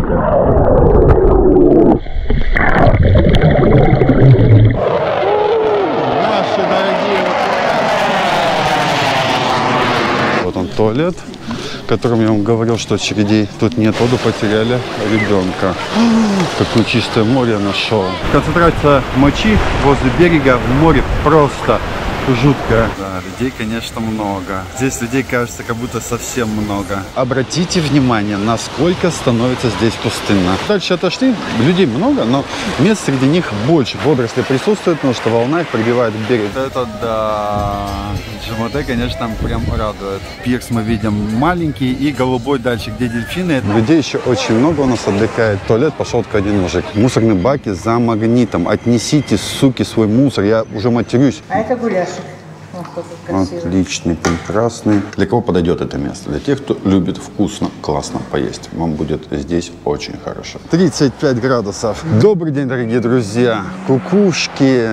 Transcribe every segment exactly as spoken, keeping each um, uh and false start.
Наши дорогие. Вот он туалет, в котором я вам говорил, что очередей тут нет. Воду потеряли ребенка. Какое чистое море нашел. Концентрация мочи возле берега в море просто жуткая. Да, людей, конечно, много. Здесь людей, кажется, как будто совсем много. Обратите внимание, насколько становится здесь пустынно. Дальше отошли, людей много, но мест среди них больше. Водоросли присутствуют, потому что волна их прибивает к берегу. Это да, Джимате, конечно, прям радует. Пирс мы видим маленький и голубой дальше, где дельфины. Людей еще очень много у нас отдыхает. В туалет пошел только один мужик. Мусорные баки за магнитом. Отнесите, суки, свой мусор. Я уже матерюсь. А это гуляшек. Отличный, прекрасный. Для кого подойдет это место? Для тех, кто любит вкусно, классно поесть. Вам будет здесь очень хорошо. тридцать пять градусов. Добрый день, дорогие друзья. Кукушки,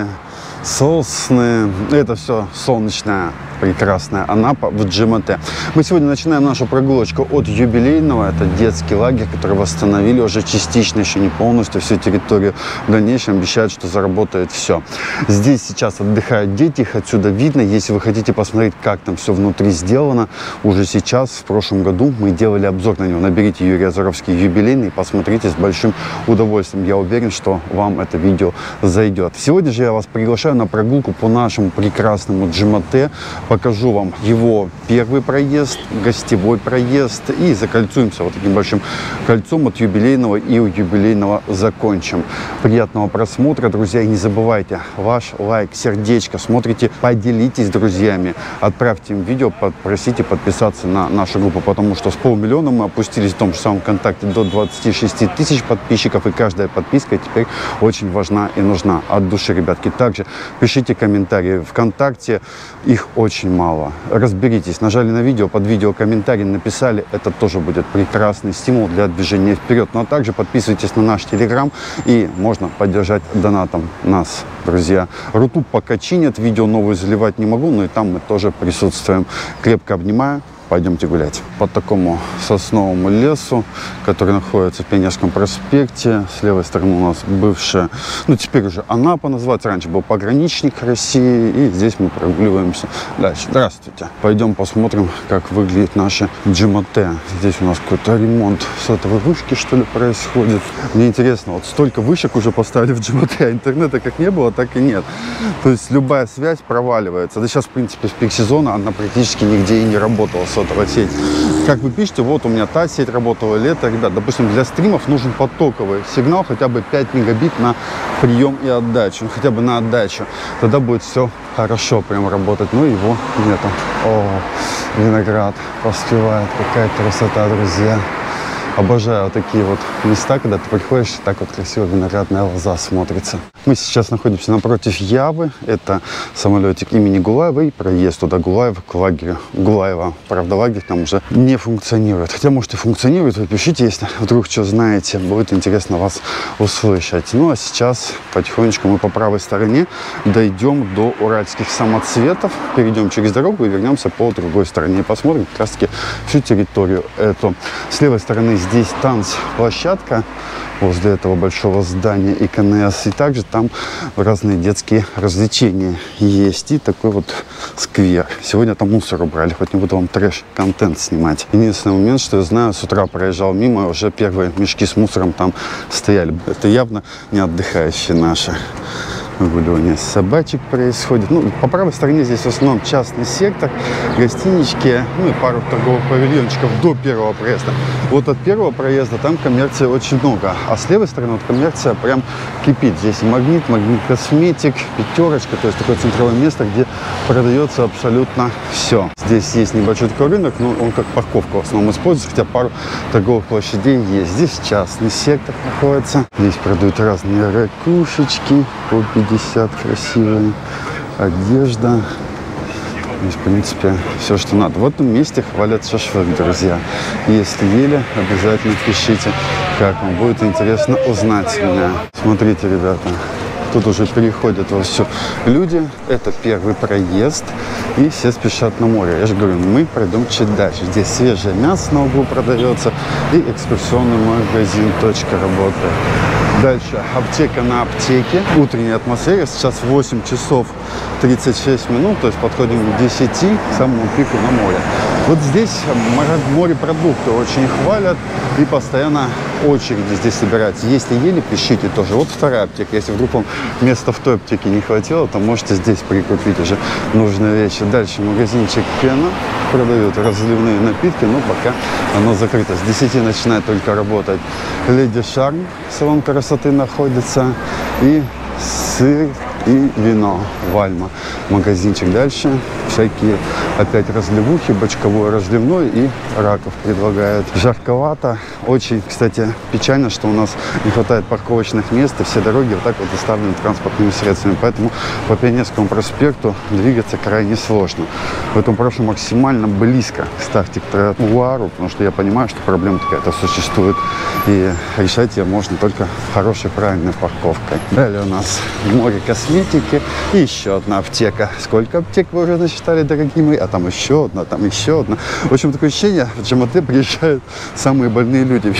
сосны. Это все солнечное. Прекрасная Анапа в Джимате. Мы сегодня начинаем нашу прогулочку от юбилейного. Это детский лагерь, который восстановили уже частично, еще не полностью всю территорию. В дальнейшем обещают, что заработает все. Здесь сейчас отдыхают дети, их отсюда видно. Если вы хотите посмотреть, как там все внутри сделано, уже сейчас, в прошлом году, мы делали обзор на него. Наберите Юрий Азаровский юбилейный и посмотрите с большим удовольствием. Я уверен, что вам это видео зайдет. Сегодня же я вас приглашаю на прогулку по нашему прекрасному Джимате. Покажу вам его первый проезд, гостевой проезд и закольцуемся вот таким большим кольцом от юбилейного и у юбилейного закончим. Приятного просмотра, друзья, и не забывайте ваш лайк, сердечко, смотрите, поделитесь с друзьями, отправьте им видео, попросите подписаться на нашу группу, потому что с полмиллиона мы опустились в том же самом ВКонтакте до двадцати шести тысяч подписчиков, и каждая подписка теперь очень важна и нужна от души, ребятки. Также пишите комментарии ВКонтакте, их очень очень мало. Разберитесь, нажали на видео, под видео комментарий написали, это тоже будет прекрасный стимул для движения вперед. Но также подписывайтесь на наш телеграм, и можно поддержать донатом нас, друзья. Рутуб пока чинят, видео новые заливать не могу, но и там мы тоже присутствуем. Крепко обнимаю. Пойдемте гулять по такому сосновому лесу, который находится в Пионерском проспекте. С левой стороны у нас бывшая, ну теперь уже Анапа называется, раньше был пограничник России. И здесь мы прогуливаемся дальше. Здравствуйте. Пойдем посмотрим, как выглядит наше Джимате. Здесь у нас какой-то ремонт сотовой вышки, что ли, происходит. Мне интересно, вот столько вышек уже поставили в Джимате, а интернета как не было, так и нет. То есть любая связь проваливается. Да сейчас, в принципе, с пик сезона она практически нигде и не работала. Сотовая сеть. Как вы пишете, вот у меня та сеть работала, лето, ребят, допустим, для стримов нужен потоковый сигнал, хотя бы пять мегабит на прием и отдачу, ну, хотя бы на отдачу, тогда будет все хорошо прям работать, но его нету. О, виноград поспевает, какая красота, друзья. Обожаю вот такие вот места, когда ты приходишь, так вот красиво виноградная лоза смотрится. Мы сейчас находимся напротив Явы. Это самолетик имени Гулаева и проезд туда Гулаева к лагерю Гулаева. Правда, лагерь там уже не функционирует. Хотя, может, и функционирует. Вы пишите, если вдруг что знаете. Будет интересно вас услышать. Ну, а сейчас потихонечку мы по правой стороне дойдем до уральских самоцветов. Перейдем через дорогу и вернемся по другой стороне. И посмотрим как раз-таки всю территорию эту. С левой стороны здесь танцплощадка возле этого большого здания ИКНС. И также там разные детские развлечения есть. И такой вот сквер. Сегодня там мусор убрали, хоть не буду вам трэш-контент снимать. Единственный момент, что я знаю, с утра проезжал мимо, уже первые мешки с мусором там стояли. Это явно не отдыхающие наши. Выгуливание собачек происходит. Ну, по правой стороне здесь в основном частный сектор, гостинички, ну и пару торговых павильончиков до первого проезда. Вот от первого проезда там коммерции очень много, а с левой стороны вот коммерция прям кипит. Здесь магнит, магнит косметик, пятерочка, то есть такое центровое место, где продается абсолютно все. Здесь есть небольшой такой рынок, но он как парковка в основном используется, хотя пару торговых площадей есть. Здесь частный сектор находится. Здесь продают разные ракушечки по пятьдесят, красивая одежда. Здесь, в принципе, все, что надо. В этом месте хвалят шашлык, друзья. Если ели, обязательно пишите, как вам. Будет интересно узнать меня. Смотрите, ребята, тут уже переходят во все люди. Это первый проезд, и все спешат на море. Я же говорю, мы пройдем чуть дальше. Здесь свежее мясо на углу продается, и экскурсионный магазин «Точка» работает. Дальше аптека на аптеке. Утренняя атмосфера. Сейчас восемь часов тридцать шесть минут, то есть подходим к десяти, к самому пику на море. Вот здесь морепродукты очень хвалят, и постоянно очереди здесь собираются. Если ели, пишите тоже. Вот вторая аптека. Если вдруг вам места в той аптеке не хватило, то можете здесь прикупить уже нужные вещи. Дальше магазинчик «Пена». Продают разливные напитки, но пока оно закрыто. С десяти начинает только работать «Леди Шарм», салон красоты находится, и сыр и вино «Вальма». Магазинчик дальше. Всякие опять разливухи, бочковой разливной, и раков предлагают. Жарковато. Очень, кстати, печально, что у нас не хватает парковочных мест, и все дороги вот так вот заставлены транспортными средствами. Поэтому по Пионерскому проспекту двигаться крайне сложно. Поэтому прошу максимально близко ставьте к тротуару, потому что я понимаю, что проблема такая-то существует, и решать ее можно только хорошей, правильной парковкой. Далее у нас море косметики и еще одна аптека. Сколько аптек вы уже насчитали, дорогие мои? А там еще одна, там еще одна. В общем, такое ощущение, в ДжМТ приезжают самые больные люди.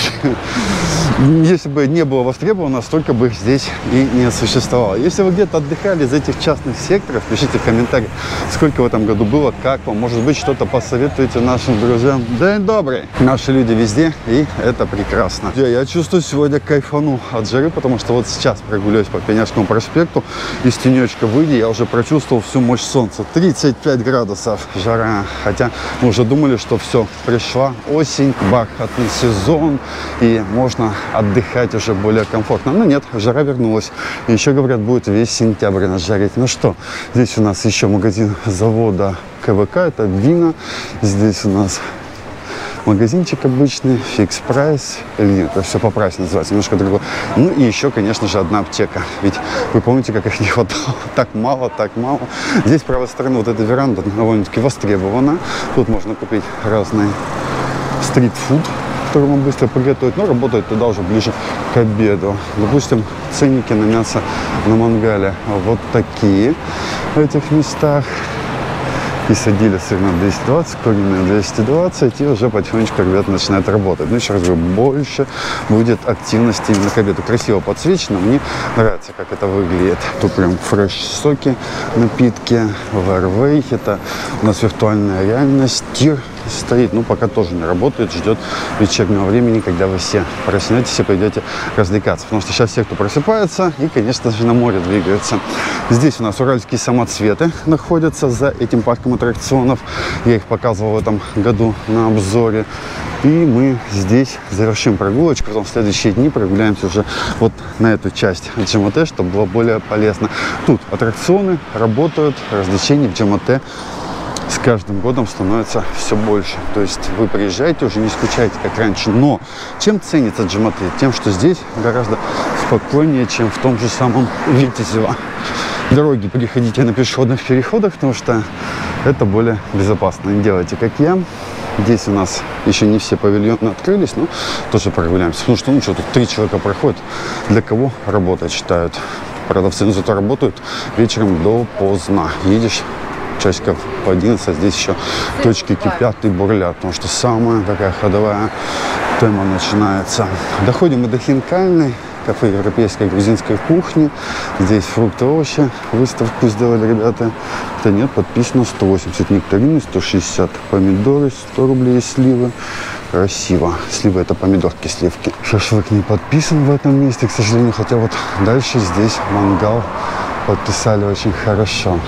Если бы не было востребовано, столько бы здесь и не существовало. Если вы где-то отдыхали из этих частных секторов, пишите в комментариях, сколько в этом году было, как вам, может быть, что-то посоветуете нашим друзьям. День добрый! Наши люди везде, и это прекрасно. Я чувствую, сегодня кайфану от жары, потому что вот сейчас прогуляюсь по Пионерскому проспекту, из тенечка выйдя, я уже прочувствовал всю мощь солнца. тридцать пять градусов жара, хотя мы уже думали, что все, пришла осень, бархатный сезон, и можно отдыхать уже более комфортно. Но нет, жара вернулась. И еще, говорят, будет весь сентябрь нас жарить. Ну что, здесь у нас еще магазин завода КВК, это вина. Здесь у нас магазинчик обычный, фикс прайс, или это все по прайсу называется, немножко другое. Ну и еще, конечно же, одна аптека. Ведь вы помните, как их не хватало? Так мало, так мало. Здесь, с правой стороны, вот эта веранда довольно-таки востребована. Тут можно купить разный стрит-фуд, который вам быстро приготовить, но работает туда уже ближе к обеду. Допустим, ценники на мясо на мангале вот такие в этих местах. И садили сыр на двести двадцать, куриные двести двадцать, и уже потихонечку ребята начинают работать. Ну, еще раз говорю, больше будет активности именно к обеду. Красиво подсвечено, мне нравится, как это выглядит. Тут прям фреш-соки, напитки, варвей, это у нас виртуальная реальность, тир стоит, ну, пока тоже не работает, ждет вечернего времени, когда вы все проснетесь и пойдете развлекаться. Потому что сейчас все, кто просыпается, и, конечно же, на море двигаются. Здесь у нас уральские самоцветы находятся за этим парком аттракционов. Я их показывал в этом году на обзоре. И мы здесь завершим прогулочку, потом в следующие дни прогуляемся уже вот на эту часть ДжМТ, чтобы было более полезно. Тут аттракционы работают, развлечений в ДжМТ с каждым годом становится все больше. То есть вы приезжаете, уже не скучаете, как раньше. Но чем ценится ДжМТ? Тем, что здесь гораздо спокойнее, чем в том же самом Витязево. Дороги переходите на пешеходных переходах, потому что это более безопасно. Не делайте, как я. Здесь у нас еще не все павильоны открылись, но тоже прогуляемся. Потому что, ну что, тут три человека проходят. Для кого работать считают? Продавцы, ну, зато работают вечером до поздно. Едешь часиков по одиннадцать, здесь еще точки кипят и бурлят, потому что самая такая ходовая тема начинается. Доходим мы до Хинкальной, кафе европейской грузинской кухни. Здесь фрукты, овощи, выставку сделали ребята. Это нет, подписано сто восемьдесят нектарины, сто шестьдесят помидоры, сто рублей сливы. Красиво. Сливы — это помидорки, сливки. Шашлык не подписан в этом месте, к сожалению, хотя вот дальше здесь мангал подписали очень хорошо.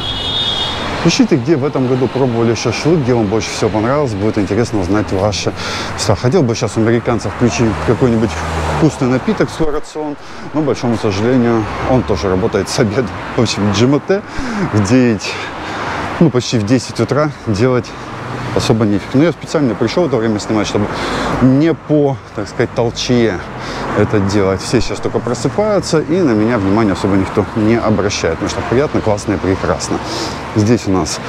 Пишите, где в этом году пробовали шашлык, где вам больше всего понравилось, будет интересно узнать ваши места. Хотел бы сейчас у американцев включить какой-нибудь вкусный напиток в свой рацион, но, к большому сожалению, он тоже работает с обеда. В общем, ДжМТ в девять, ну, почти в десять утра делать особо нефиг. Но я специально пришел в это время снимать, чтобы не по, так сказать, толчье это делать. Все сейчас только просыпаются, и на меня внимание особо никто не обращает. Потому что приятно, классно и прекрасно. Здесь у нас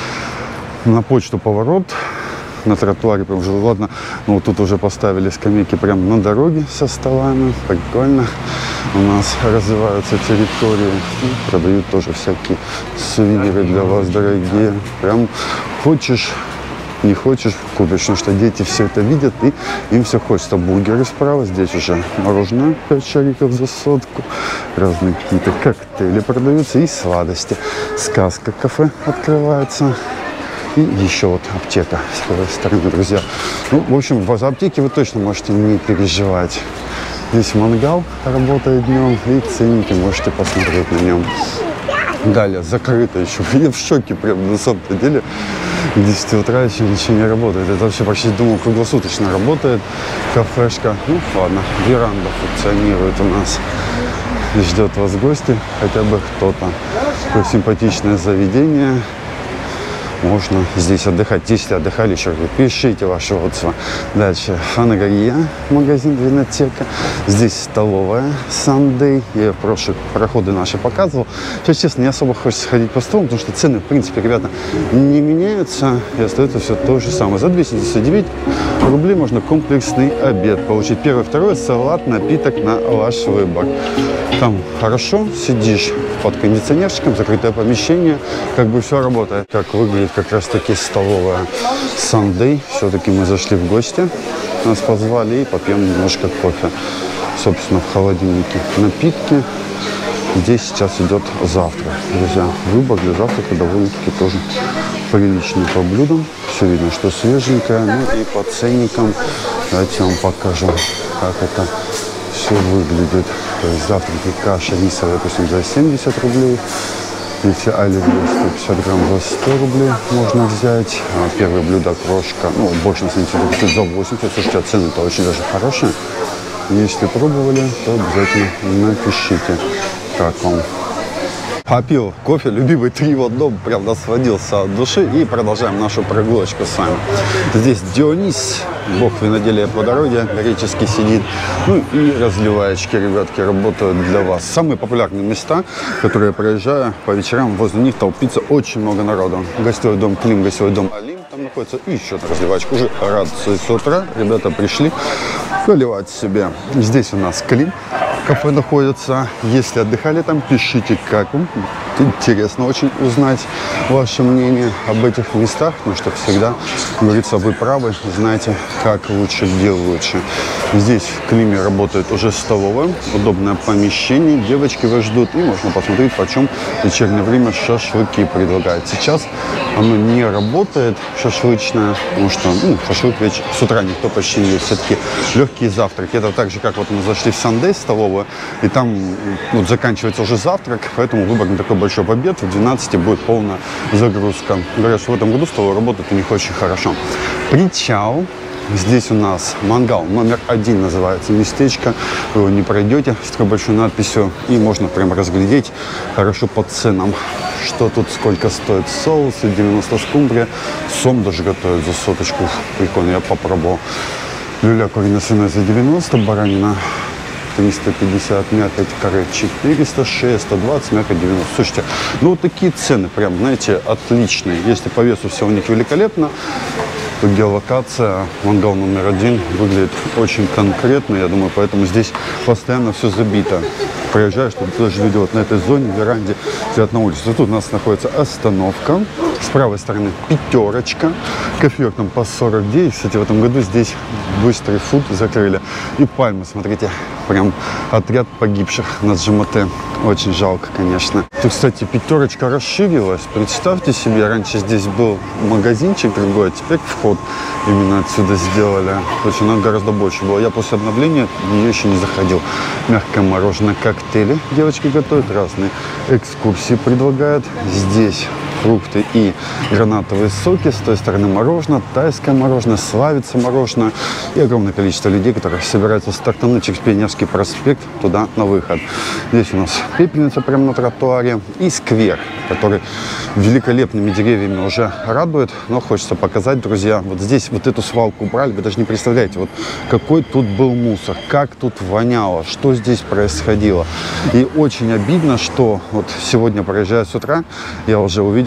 на почту поворот. На тротуаре прям уже, ладно, но вот тут уже поставили скамейки прямо на дороге со столами. Прикольно. у нас развиваются территории. И продают тоже всякие сувениры для вас, дорогие. Прям хочешь, не хочешь, купишь, потому что дети все это видят, и им все хочется. Бургеры справа, здесь уже мороженое пять шариков за сотку, разные какие-то коктейли продаются и сладости. Сказка кафе открывается. И еще вот аптека с правой стороны, друзья. Ну, в общем, в аптеке вы точно можете не переживать. Здесь мангал работает днем, и ценники можете посмотреть на нем. Далее, закрыто еще. Я в шоке прям, на самом деле. К десяти утра еще ничего не работает. Это вообще почти, думал, круглосуточно работает кафешка. Ну, ладно, веранда функционирует у нас. И ждет вас гости, хотя бы кто-то. Такое симпатичное заведение. Можно здесь отдыхать. Если отдыхали, еще пишите ваши отзывы. Дальше Фанагория, магазин, винотека. Здесь столовая Sunday. Я в прошлые проходы наши показывал. Сейчас, честно, не особо хочется ходить по столам, потому что цены, в принципе, ребята, не меняются. И остается все то же самое. За двести девяносто девять рублей можно комплексный обед получить. Первый, второй, салат, напиток на ваш выбор. Там хорошо, сидишь под кондиционерчиком, закрытое помещение, как бы все работает. Как выглядит как раз таки столовая Sunday. Все-таки мы зашли в гости, нас позвали и попьем немножко кофе. Собственно, в холодильнике напитки. Здесь сейчас идет завтрак, друзья. Выбор для завтрака довольно-таки тоже приличный по блюдам. Все видно, что свеженькое. Ну и по ценникам давайте я вам покажу, как это все выглядит. То есть завтраки каша рисовая, допустим, за семьдесят рублей. Если оливье сто пятьдесят грамм за сто рублей можно взять. А первое блюдо крошка, ну, больше на самом деле, за восемьдесят. Слушайте, а цены-то очень даже хорошие. Если пробовали, то обязательно напишите, как вам. Попил кофе, любимый три в одном, прям насладился от души. И продолжаем нашу прогулочку с вами. Здесь Дионис, бог виноделия плодородия, греческий сидит. Ну и разливаечки, ребятки, работают для вас. Самые популярные места, которые я проезжаю по вечерам, возле них толпится очень много народу. Гостевой дом Клим, гостевой дом Алим там находится. И еще одна разливачка. Уже радуются с утра. Ребята пришли наливать себе. Здесь у нас Клим. Кафе находится. Если отдыхали там, пишите, как вам. Интересно очень узнать ваше мнение об этих местах, потому что всегда, говорится, вы правы, знаете, как лучше, где лучше. Здесь в Климе работает уже столовая, удобное помещение, девочки вас ждут, и можно посмотреть, почем в вечернее время шашлыки предлагают. Сейчас оно не работает, шашлычное, потому что ну, шашлык вечер, с утра никто почти не ест, все-таки легкие завтраки. Это так же, как вот мы зашли в Sunday столовую, и там вот, заканчивается уже завтрак, поэтому выбор не такой большой. В обед в двенадцать будет полная загрузка. Говорят, что в этом году столовая работает у них очень хорошо. Причал. Здесь у нас мангал номер один называется местечко. Вы его не пройдете с такой большой надписью. И можно прям разглядеть хорошо по ценам, что тут сколько стоит. Соусы девяносто скумбрия. Сом даже готовят за соточку. Прикольно, я попробовал. Люля куриная свиная за девяносто, баранина триста пятьдесят, мякоть каре четыреста, шесть, сто двадцать, мякоть девяносто. Слушайте, ну вот такие цены прям, знаете, отличные. Если по весу все у них великолепно, то геолокация, мангал номер один выглядит очень конкретно. Я думаю, поэтому здесь постоянно все забито. Проезжаешь, чтобы тоже люди вот на этой зоне, веранде, сидят на улице. Тут у нас находится остановка. С правой стороны пятерочка. Кофеек там по сорок девять. Кстати, в этом году здесь быстрый фуд закрыли. И пальмы, смотрите, прям отряд погибших на Джамате. Очень жалко, конечно. Тут, кстати, пятерочка расширилась. Представьте себе, раньше здесь был магазинчик другой, а теперь вход именно отсюда сделали. То есть она гораздо больше была. Я после обновления в нее еще не заходил. Мягкое мороженое, коктейли девочки готовят, разные экскурсии предлагают. Здесь фрукты и гранатовые соки, с той стороны мороженое, тайское мороженое, славится мороженое и огромное количество людей, которые собираются стартануть через Пионерский проспект туда на выход. Здесь у нас пепельница прямо на тротуаре и сквер, который великолепными деревьями уже радует, но хочется показать, друзья, вот здесь вот эту свалку убрали, вы даже не представляете, вот какой тут был мусор, как тут воняло, что здесь происходило. И очень обидно, что вот сегодня, проезжая с утра, я уже увидел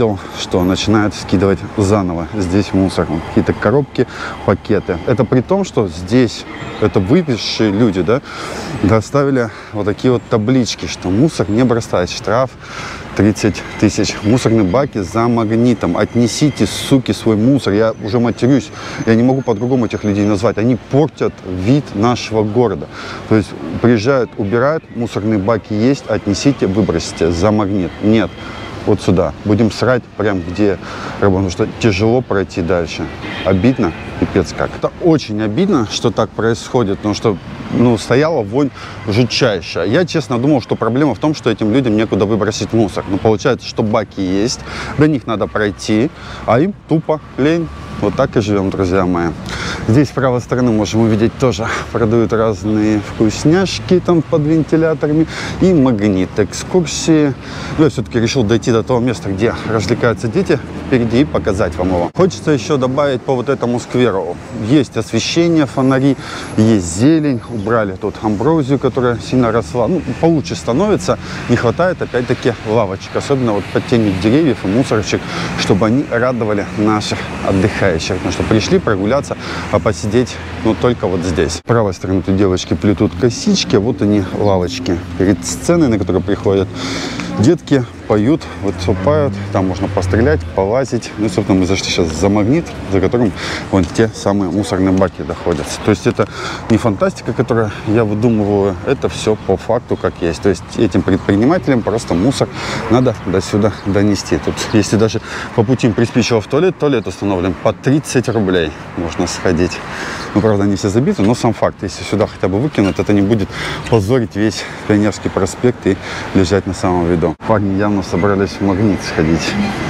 увидел, что начинают скидывать заново здесь мусор. Какие-то коробки, пакеты. Это при том, что здесь это выпившие люди, да, доставили вот такие вот таблички, что мусор не бросать, штраф тридцать тысяч. Мусорные баки за магнитом. Отнесите, суки, свой мусор. Я уже матерюсь. Я не могу по-другому этих людей назвать. Они портят вид нашего города. То есть приезжают, убирают, мусорные баки есть, отнесите, выбросите за магнит. Нет. Вот сюда. Будем срать прям где, потому что тяжело пройти дальше. Обидно, пипец как. Это очень обидно, что так происходит, потому что, ну, стояла вонь жутчайшая. Я, честно, думал, что проблема в том, что этим людям некуда выбросить мусор. Но получается, что баки есть, до них надо пройти, а им тупо лень. Вот так и живем, друзья мои. Здесь с правой стороны можем увидеть тоже продают разные вкусняшки там под вентиляторами и магнит, экскурсии. Но я все-таки решил дойти до того места, где развлекаются дети впереди и показать вам его. Хочется еще добавить по вот этому скверу. Есть освещение, фонари, есть зелень. Убрали тут амброзию, которая сильно росла. Ну, получше становится. Не хватает опять-таки лавочек, особенно вот под тенью деревьев и мусорочек, чтобы они радовали наших отдыхающих. Потому что пришли прогуляться, а посидеть, ну, только вот здесь. С правой стороны тут девочки плетут косички, а вот они, лавочки перед сценой, на которую приходят детки, поют, выступают, там можно пострелять, полазить. Ну, собственно, мы зашли сейчас за магнит, за которым вон те самые мусорные баки доходятся. То есть это не фантастика, которую я выдумываю, это все по факту как есть. То есть этим предпринимателям просто мусор надо до сюда донести. Тут, если даже по пути им приспичило в туалет, туалет установлен по тридцать рублей можно сходить. Ну, правда, они все забиты, но сам факт, если сюда хотя бы выкинут, это не будет позорить весь Пионерский проспект и лежать на самом виду. Парни явно собрались в магнит сходить.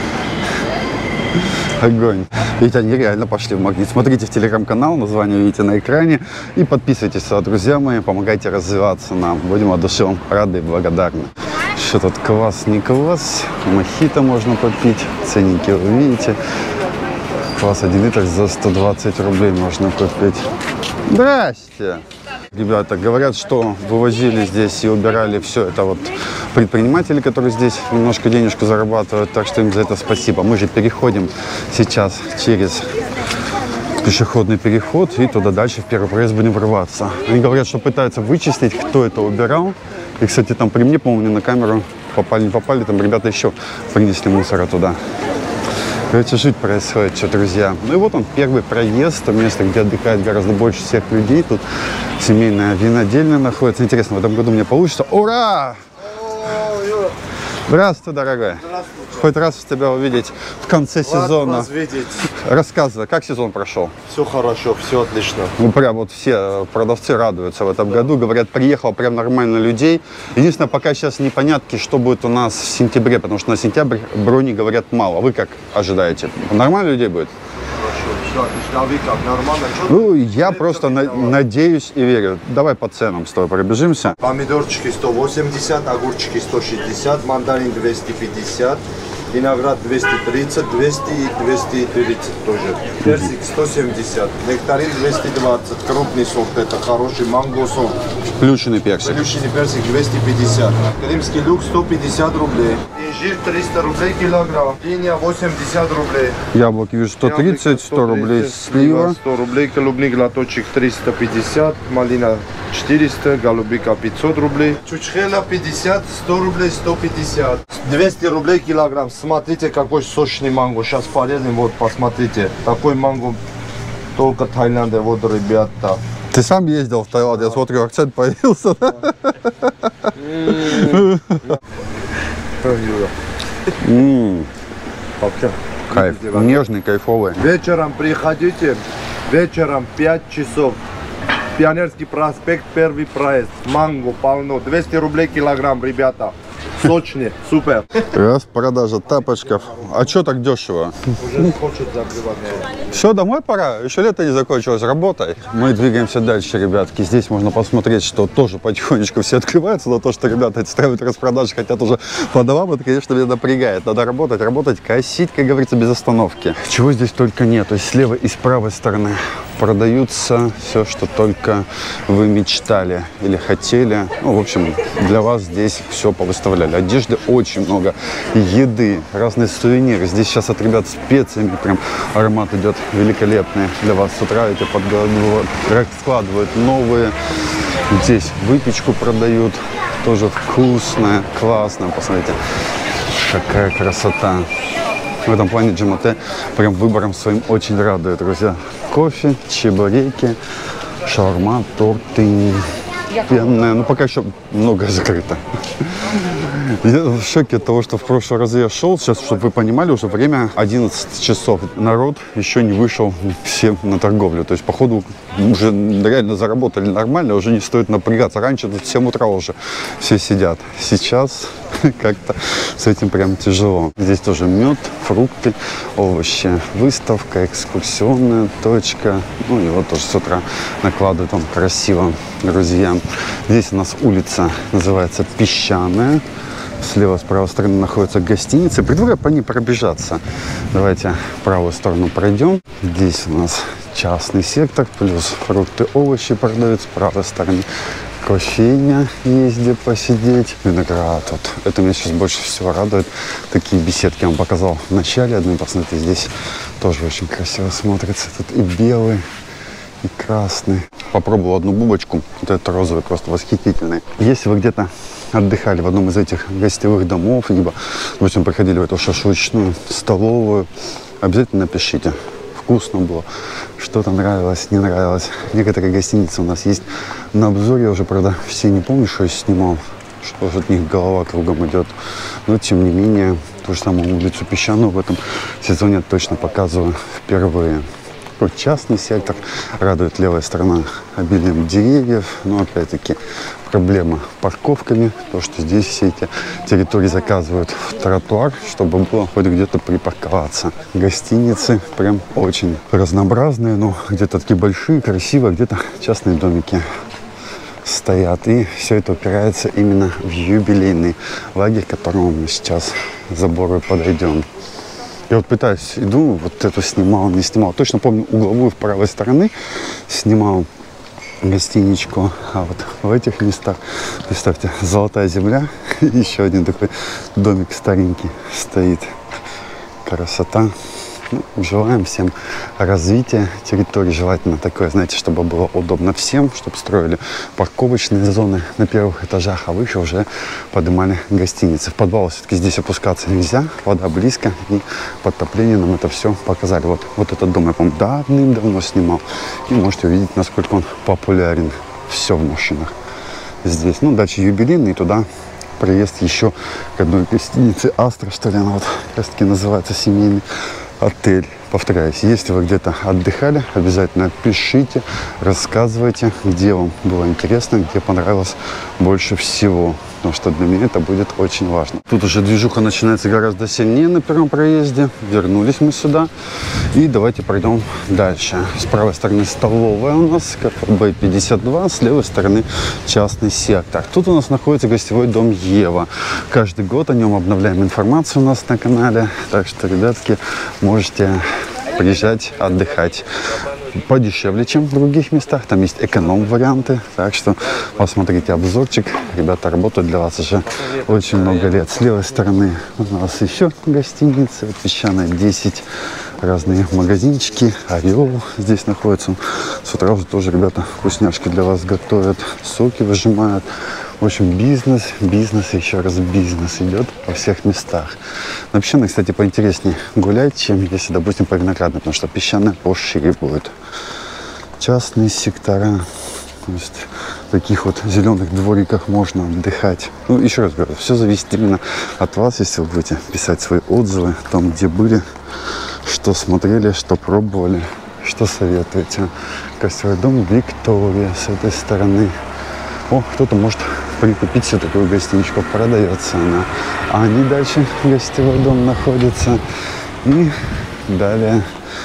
Огонь. Ведь они реально пошли в магнит. Смотрите в телеграм-канал, название видите на экране. И подписывайтесь, друзья мои, помогайте развиваться нам. Будем от души вам рады и благодарны. Что тут квас, не квас. Мохито можно попить. Ценники вы видите. Квас один литр за сто двадцать рублей можно купить. Здрасте! Ребята говорят, что вывозили здесь и убирали все это вот предприниматели, которые здесь немножко денежку зарабатывают, так что им за это спасибо. Мы же переходим сейчас через пешеходный переход и туда дальше в первый проезд будем врываться. Они говорят, что пытаются вычислить, кто это убирал. И, кстати, там при мне, по-моему, на камеру попали, не попали, там ребята еще принесли мусора туда. Короче, жить происходит, что, друзья. Ну и вот он, первый проезд, место, где отдыхает гораздо больше всех людей. Тут семейная винодельня находится. Интересно, в этом году мне получится. Ура! Здравствуй, дорогой. Здравствуйте. Хоть раз тебя увидеть в конце Рад сезона. вас видеть. Рассказывай, как сезон прошел? Все хорошо, все отлично. Ну, прям вот все продавцы радуются в этом да. году. Говорят, приехало прям нормально людей. Единственное, пока сейчас непонятки, что будет у нас в сентябре, потому что на сентябрь брони, говорят, мало. Вы как ожидаете? Нормально людей будет? Все отлично. А вы как, нормально? Ну, я просто на надеюсь и верю. Давай по ценам с тобой пробежимся. Помидорчики сто восемьдесят, огурчики сто шестьдесят, мандарин двести пятьдесят, виноград двести тридцать, двести и двести тридцать тоже. Персик сто семьдесят, нектарин двести двадцать, крупный сорт, это хороший манго сорт. Плющенный персик. Плющенный персик двести пятьдесят, крымский лук сто пятьдесят рублей. Инжир триста рублей килограмм, диня восемьдесят рублей. Яблоки вижу сто тридцать, сто рублей слива. сто рублей, клубник лоточек триста пятьдесят, малина четыреста, голубика пятьсот рублей. Чучхела пятьдесят, сто рублей, сто пятьдесят. двести рублей килограмм. Смотрите, какой сочный манго. Сейчас порезаем, вот посмотрите. Такой манго только Таиланде, вот, ребята. Ты сам ездил в Таиланд, я смотрю, акцент появился. Кайф, нежный, кайфовый. Вечером приходите, вечером пять часов. Пионерский проспект, первый проезд. Манго полно, двести рублей килограмм, ребята. Сочный, супер. Распродажа тапочков. А что так дешево? Уже хочет закрывать. Все, домой пора. Еще лето не закончилось, работай. Мы двигаемся дальше, ребятки. Здесь можно посмотреть, что тоже потихонечку все открываются. Но то, что ребята устраивают распродажи, хотят уже по домам, это, конечно, меня напрягает. Надо работать, работать, косить, как говорится, без остановки. Чего здесь только нет. То есть с левой и с правой стороны продаются все, что только вы мечтали или хотели. Ну, в общем, для вас здесь все повыставляли. Одежды очень много, еды, разные сувениры. Здесь сейчас от ребят специями прям аромат идет великолепный для вас. С утра эти подготовят, складывают новые. Здесь выпечку продают, тоже вкусная, классная. Посмотрите, какая красота. В этом плане Джемате прям выбором своим очень радует, друзья. Кофе, чебуреки, шаурма, торты, пенные. Ну, пока еще многое закрыто. Я в шоке от того, что в прошлый раз я шел. Сейчас, чтобы вы понимали, уже время одиннадцать часов. Народ еще не вышел все на торговлю. То есть, походу, уже реально заработали нормально, уже не стоит напрягаться. Раньше тут в семь утра уже все сидят. Сейчас как-то с этим прям тяжело. Здесь тоже мед, фрукты, овощи. Выставка, экскурсионная точка. Ну и вот тоже с утра накладывают он красиво, друзья. Здесь у нас улица называется Песчаная. Слева, с правой стороны находятся гостиницы. Предлагаю по ней пробежаться. Давайте в правую сторону пройдем. Здесь у нас частный сектор, плюс фрукты, овощи продают. С правой стороны кофейня есть где посидеть. Виноград тут. Это меня сейчас больше всего радует. Такие беседки я вам показал в начале. Одну, посмотрите, здесь тоже очень красиво смотрится. Тут и белый, и красный. Попробовал одну бубочку. Вот этот розовый просто восхитительный. Если вы где-то отдыхали в одном из этих гостевых домов, либо, допустим, приходили в эту шашлычную столовую, обязательно напишите. Вкусно было, что-то нравилось, не нравилось. Некоторые гостиницы у нас есть на обзоре. Я уже, правда, все не помню, что я снимал, что от них голова кругом идет. Но, тем не менее, ту же самую улицу Песчаную в этом сезоне точно показываю впервые. Тут частный сектор, радует левая сторона обилием деревьев, но опять-таки проблема парковками, то что здесь все эти территории заказывают в тротуар, чтобы было хоть где-то припарковаться. Гостиницы прям очень разнообразные, но где-то такие большие, красивые, где-то частные домики стоят. И все это упирается именно в юбилейный лагерь, к которому мы сейчас забору подойдем. Я вот пытаюсь, иду, вот эту снимал, не снимал. Точно помню, угловую в правой стороны снимал гостиничку. А вот в этих местах, представьте, золотая земля. Еще один такой домик старенький стоит. Красота. Ну, желаем всем развития территории. Желательно такое, знаете, чтобы было удобно всем, чтобы строили парковочные зоны на первых этажах, а выше уже поднимали гостиницы. В подвал все-таки здесь опускаться нельзя, вода близко, и подтопление нам это все показали. Вот, вот этот дом я, помню, давным-давно снимал. И можете увидеть, насколько он популярен. Все в машинах здесь. Ну, дальше юбилейный, туда проезд еще к одной гостинице Астра, что ли, она вот как раз таки называется, семейный отель. Повторяюсь, если вы где-то отдыхали, обязательно пишите, рассказывайте, где вам было интересно, где понравилось больше всего. Потому что для меня это будет очень важно. Тут уже движуха начинается гораздо сильнее на первом проезде. Вернулись мы сюда. И давайте пройдем дальше. С правой стороны столовая у нас, КФБ пятьдесят два. С левой стороны частный сектор. Тут у нас находится гостевой дом Ева. Каждый год о нем обновляем информацию у нас на канале. Так что, ребятки, можете приезжать, отдыхать подешевле, чем в других местах. Там есть эконом-варианты. Так что посмотрите обзорчик. Ребята работают для вас уже очень много лет. С левой стороны у нас еще гостиница. Песчаная десять. Разные магазинчики. Орел здесь находится. С утра уже тоже ребята вкусняшки для вас готовят. Соки выжимают. В общем, бизнес, бизнес, еще раз бизнес идет во всех местах. На Песчаной, кстати, поинтереснее гулять, чем если, допустим, по Виноградной, потому что Песчаная пошире будет. Частные сектора. То есть в таких вот зеленых двориках можно отдыхать. Ну, еще раз говорю, все зависит именно от вас, если вы будете писать свои отзывы о том, где были, что смотрели, что пробовали, что советуете. Гостевой дом Виктория с этой стороны. О, кто-то может прикупить себе такую гостиничку, продается она. А не дальше гостевой дом находится. И далее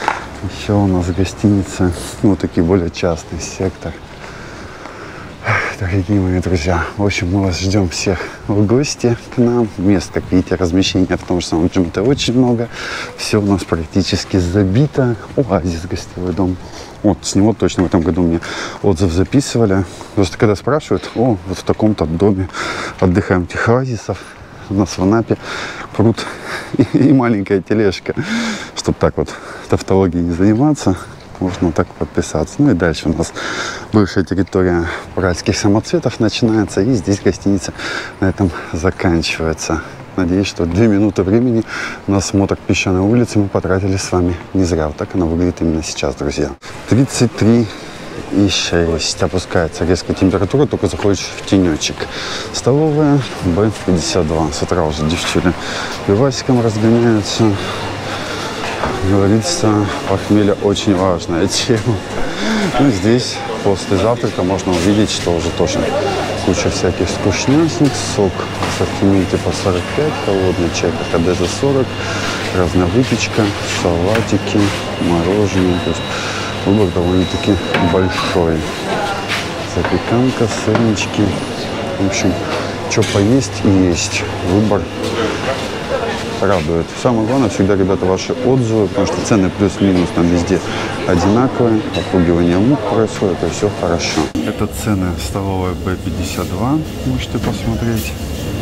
еще у нас гостиница, ну, такие более частный сектор. дорогие мои друзья, в общем, мы вас ждем всех в гости к нам. Мест, как видите, размещения в том же самом Джимте очень много. Все у нас практически забито. Оазис, гостевой дом. Вот, с него точно в этом году мне отзыв записывали. Просто когда спрашивают, о, вот в таком-то доме отдыхаем, этих оазисов. У нас в Анапе пруд и, и маленькая тележка. Чтобы так вот тавтологией не заниматься, можно так подписаться. Ну и дальше у нас бывшая территория Уральских самоцветов начинается. И здесь гостиница на этом заканчивается. Надеюсь, что две минуты времени на осмотр песчаной улицы мы потратили с вами не зря. Вот так она выглядит именно сейчас, друзья. тридцать три и шесть. Опускается резко температура, только заходишь в тенечек. Столовая Б пятьдесят два. С утра уже девчули пивасиком разгоняются. Говорится, похмелье очень важная тема. Ну, здесь после завтрака можно увидеть, что уже тоже куча всяких вкусняшек. Сок в ассортименте по сорок пять, холодный чай КХД за сорок, разная выпечка, салатики, мороженое. То есть выбор довольно-таки большой. Запеканка, сырнички. В общем, что поесть и есть. Выбор радует. Самое главное, всегда, ребята, ваши отзывы, потому что цены плюс-минус там везде одинаковые, отпугивание мух происходит, и все хорошо. Это цены столовой Б пятьдесят два, можете посмотреть.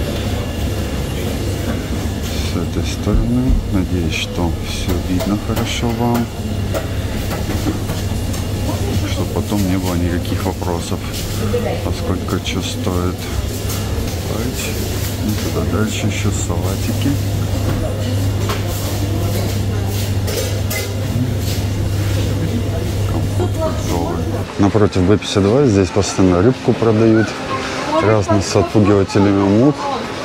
С этой стороны. Надеюсь, что все видно хорошо вам, чтобы потом не было никаких вопросов, а сколько что стоит. И туда дальше еще салатики. Компот фруктовый. Напротив Б пятьдесят два здесь постоянно рыбку продают. Разные с отпугивателями мух.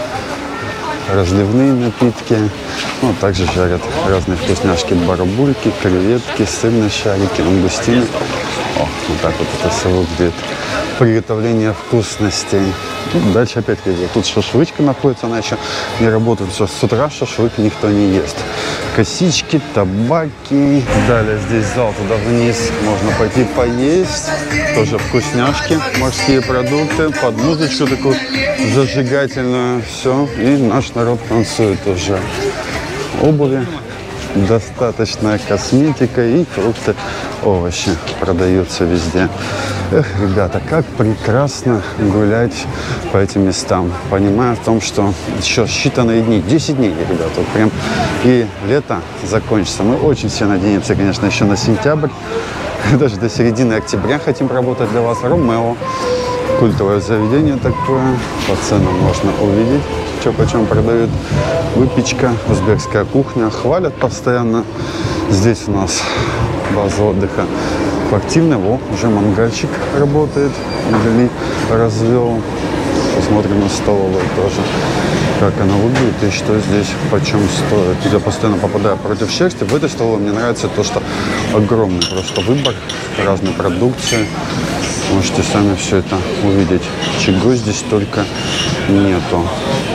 Разливные напитки. Ну, а также жарят разные вкусняшки, барабульки, креветки, сырные шарики, лангустины. О, вот так вот это все выглядит. Приготовление вкусностей. Ну, дальше опять-таки тут шашлычка находится, она еще не работает. Что с утра шашлык никто не ест. Косички, табаки. Далее здесь зал туда вниз. Можно пойти поесть. Тоже вкусняшки, морские продукты. Под музычку такую зажигательную. Все. И наш народ танцует уже. Обуви. Достаточная косметика и фрукты, овощи продаются везде. Эх, ребята, как прекрасно гулять по этим местам. Понимая в том, что еще считанные дни, десять дней, ребята, вот прям и лето закончится. Мы очень все надеемся, конечно, еще на сентябрь. Даже до середины октября хотим работать для вас. Ромео. Культовое заведение такое. По ценам можно увидеть, что почем продают. Выпечка, узбекская кухня. Хвалят постоянно. Здесь у нас база отдыха активная. Во, уже мангальчик работает. Или развел. Посмотрим на столовую тоже, как она выглядит и что здесь почем стоит. Я постоянно попадаю против шерсти. В этой столовой мне нравится то, что огромный просто выбор разной продукции. Можете сами все это увидеть. Чего здесь только нету.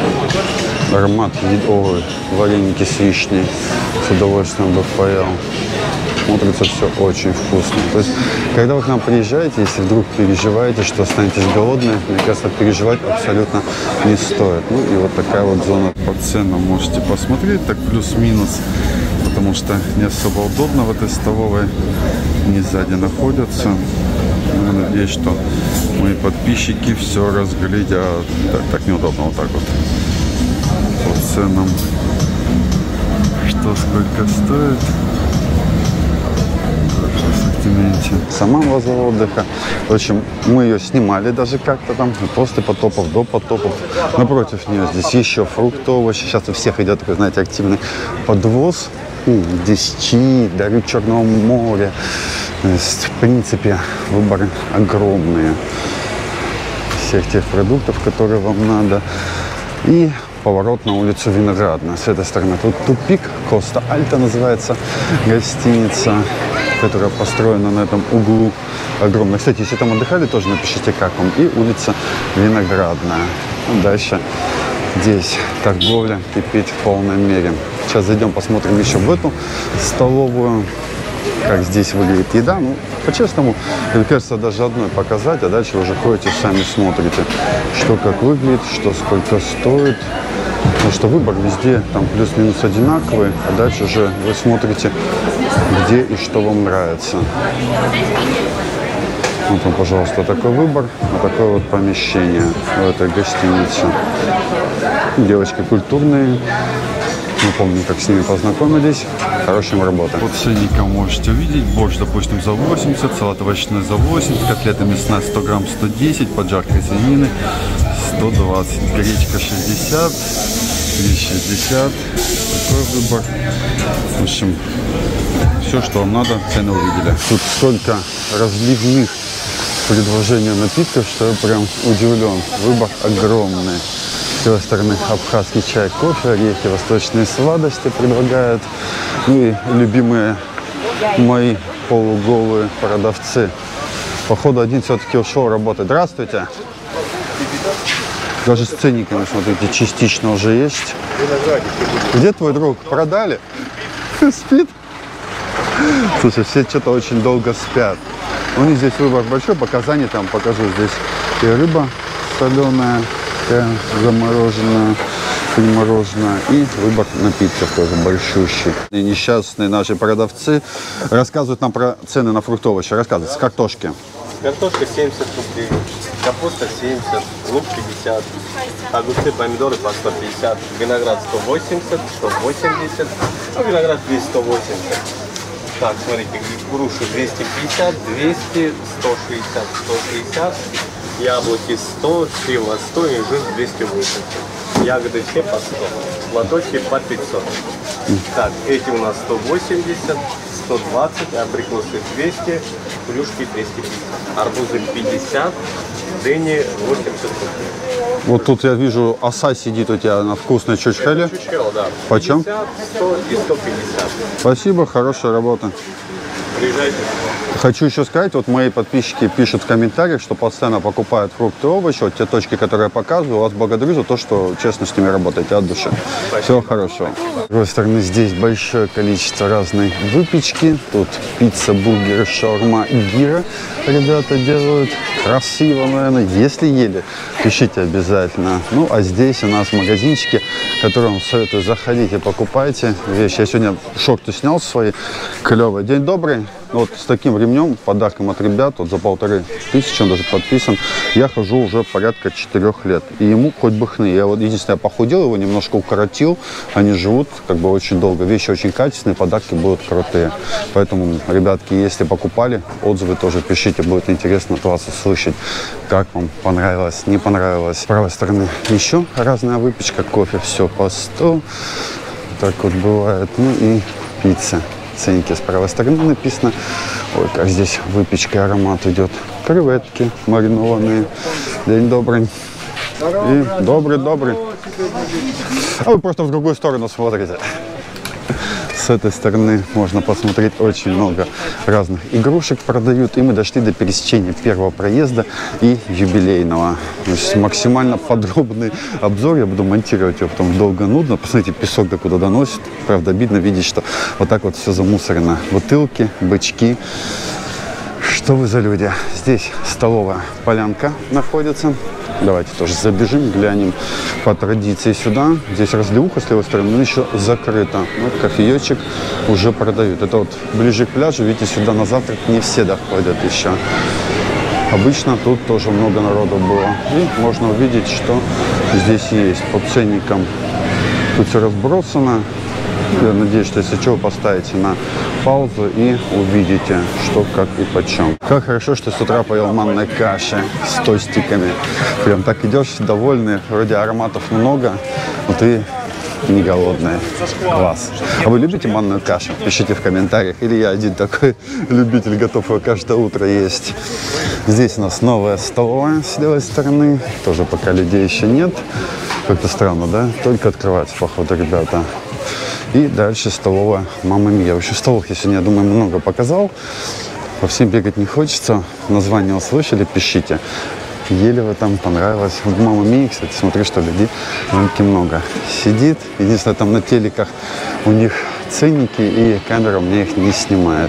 Аромат еды, вареники с вишней. С удовольствием бы поел. Смотрится все очень вкусно. То есть, когда вы к нам приезжаете, если вдруг переживаете, что останетесь голодные, мне кажется, переживать абсолютно не стоит. Ну и вот такая вот зона. По ценам можете посмотреть, так плюс-минус, потому что не особо удобно в этой столовой. Не сзади находятся. Я надеюсь, что мои подписчики все разглядят. Так, так неудобно вот так вот. По ценам. Что сколько стоит. Сама база отдыха. В общем, мы ее снимали даже как-то там, после потопов, до потопов. Напротив нее здесь еще фрукты, овощи. Сейчас у всех идет такой, знаете, активный подвоз. Здесь чаи, дары Черного моря. То есть, в принципе, выборы огромные всех тех продуктов, которые вам надо. И поворот на улицу Виноградная. С этой стороны тут тупик. Коста Альта называется гостиница, которая построена на этом углу огромно. Кстати, если там отдыхали, тоже напишите, как вам. И улица Виноградная. Дальше здесь торговля кипит в полной мере. Сейчас зайдем, посмотрим еще в эту столовую. как здесь выглядит еда. Ну, по-честному, мне кажется, даже одной показать, а дальше уже ходите, сами смотрите, что как выглядит, что сколько стоит. Потому что выбор везде там плюс-минус одинаковый, а дальше уже вы смотрите, где и что вам нравится. Вот вам, пожалуйста, такой выбор, вот такое вот помещение в этой гостинице. Девочки культурные. Мы помним, как с ними познакомились. Хорошим работаем. Вот ценником можете увидеть. Борщ, допустим, за восемьдесят, салат овощной за восемьдесят, котлета мясная сто грамм сто десять, поджарка свинины сто двадцать, гречка шестьдесят, шестьдесят. Такой выбор. В общем, все, что вам надо, цены увидели. Тут столько разливных предложений напитков, что я прям удивлен. Выбор огромный. С той стороны абхазский чай, кофе, орехи, восточные сладости предлагают. Ну и любимые мои полуголые продавцы. Походу один все-таки ушел работать. Здравствуйте. Даже с ценниками, смотрите, частично уже есть. Где твой друг? Продали? Спит? Слушай, все что-то очень долго спят. У них здесь выбор большой, показания там покажу. Здесь и рыба соленая, замороженная, примороженная, и выбор напитков тоже большущий. И несчастные наши продавцы рассказывают нам про цены на фруктовые. Рассказывают, с картошки. Картошка семьдесят рублей, капуста семьдесят, лук пятьдесят, огурцы, помидоры по сто пятьдесят, виноград сто восемьдесят, сто восемьдесят, ну, виноград здесь сто восемьдесят. Так, смотрите, груши двести пятьдесят, двести, сто шестьдесят, сто шестьдесят, яблоки сто, слива сто и жир двести восемьдесят. Ягоды все по сто, лоточки по пятьсот. Так, эти у нас сто восемьдесят, сто двадцать, абрикосы двести, плюшки двести пятьдесят, арбузы пятьдесят, дыни восемьдесят рублей. Вот тут я вижу, оса сидит у тебя на вкусной чучхеле. Чучхела, да. Почем? пятьдесят, сто и сто пятьдесят. Спасибо, хорошая работа. Приезжайте. Хочу еще сказать, вот мои подписчики пишут в комментариях, что постоянно покупают фрукты и овощи. Вот те точки, которые я показываю, вас благодарю за то, что честно с ними работаете от души. Спасибо. Всего хорошего. С другой стороны, здесь большое количество разной выпечки. Тут пицца, бургеры, шаурма и гира ребята делают. Красиво, наверное. Если ели, пишите обязательно. Ну, а здесь у нас магазинчики, которые вам советую, заходите, покупайте вещи. Я сегодня шорты снял свои, клевые. День добрый. Вот с таким ремнем, подарком от ребят, вот за полторы тысячи, он даже подписан, я хожу уже порядка четырех лет. И ему хоть бы хны. Я вот единственное, я похудел, его немножко укоротил. Они живут как бы очень долго. Вещи очень качественные, подарки будут крутые. Поэтому, ребятки, если покупали, отзывы тоже пишите. Будет интересно от вас услышать, как вам понравилось, не понравилось. С правой стороны еще разная выпечка, кофе, все по сто. Так вот бывает. Ну и пицца. Ценники с правой стороны написано. Ой, как здесь выпечка, аромат идет. Креветки маринованные. День добрый. И добрый-добрый. А вы просто в другую сторону смотрите. С этой стороны можно посмотреть, очень много разных игрушек продают. И мы дошли до пересечения первого проезда и юбилейного. То есть максимально подробный обзор. Я буду монтировать его потом долго, нудно. Посмотрите, песок до куда доносит. Правда, обидно видеть, что вот так вот все замусорено. Бутылки, бычки. Что вы за люди? Здесь столовая полянка находится. Давайте тоже забежим, глянем по традиции сюда. Здесь разливуха с левой стороны, но еще закрыто. Вот кофеечек уже продают. Это вот ближе к пляжу, видите, сюда на завтрак не все доходят еще. Обычно тут тоже много народу было. И можно увидеть, что здесь есть по ценникам. Тут все разбросано. Я надеюсь, что если что, вы поставите на паузу и увидите, что, как и почем. Как хорошо, что с утра поел манной каши с тостиками. Прям так идешь довольный, вроде ароматов много, но ты не голодный. Класс. А вы любите манную кашу? Пишите в комментариях. Или я один такой любитель, готов ее каждое утро есть. Здесь у нас новая столовая с левой стороны. Тоже пока людей еще нет. Как-то странно, да? Только открывается, походу, ребята. И дальше столовая «Мамма Мия». Вообще столов я сегодня, я думаю, много показал. По всем бегать не хочется. Название услышали, пишите. Ели вы там, понравилось. Вот «Мамма Мия», кстати, смотри, что людей маленько много сидит. Единственное, там на телеках у них ценники, и камера мне их не снимает.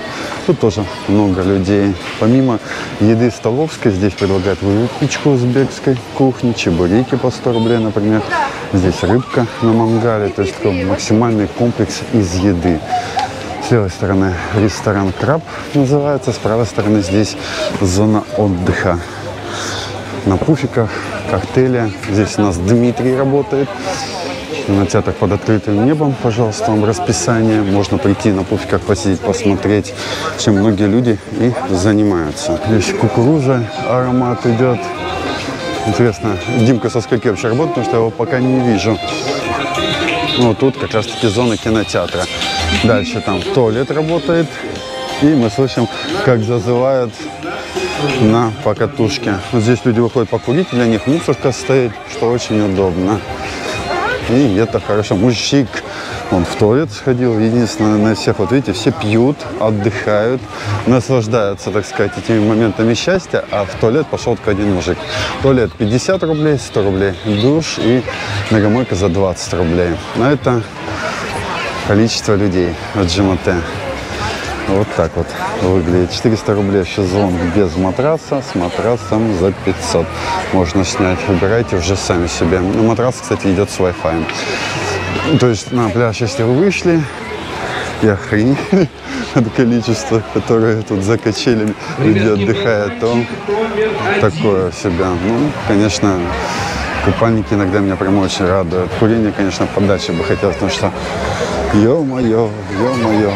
Тут тоже много людей. Помимо еды столовской, здесь предлагают выпечку узбекской кухни, чебуреки по сто рублей, например. Здесь рыбка на мангале, то есть такой максимальный комплекс из еды. С левой стороны ресторан «Краб» называется, с правой стороны здесь зона отдыха. На пуфиках, коктейли. Здесь у нас Дмитрий работает. Кинотеатр под открытым небом, пожалуйста, вам расписание. Можно прийти на пуфиках, посидеть, посмотреть, чем многие люди и занимаются. Здесь кукуруза, аромат идет. Интересно, Димка со скольки вообще работает, потому что я его пока не вижу. Ну, тут как раз-таки зона кинотеатра. Дальше там туалет работает. И мы слышим, как зазывают на покатушке. Вот здесь люди выходят покурить, для них мусорка стоит, что очень удобно. И это хорошо. Мужик, он в туалет сходил. Единственное, на всех, вот видите, все пьют, отдыхают, наслаждаются, так сказать, этими моментами счастья. А в туалет пошел только один мужик. Туалет пятьдесят рублей, сто рублей душ и ногомойка за двадцать рублей. Но это количество людей в Джимате. Вот так вот выглядит. четыреста рублей шезлонг без матраса, с матрасом за пятьсот. Можно снять. Выбирайте уже сами себе. Ну, матрас, кстати, идет с Wi-Fi. То есть на пляж, если вы вышли и охренели от количества, которое тут за качелями люди отдыхают, то такое себя. Ну, конечно, купальники иногда меня прям очень радуют. Курение, конечно, подальше бы хотелось, потому что ё-моё, ё-моё.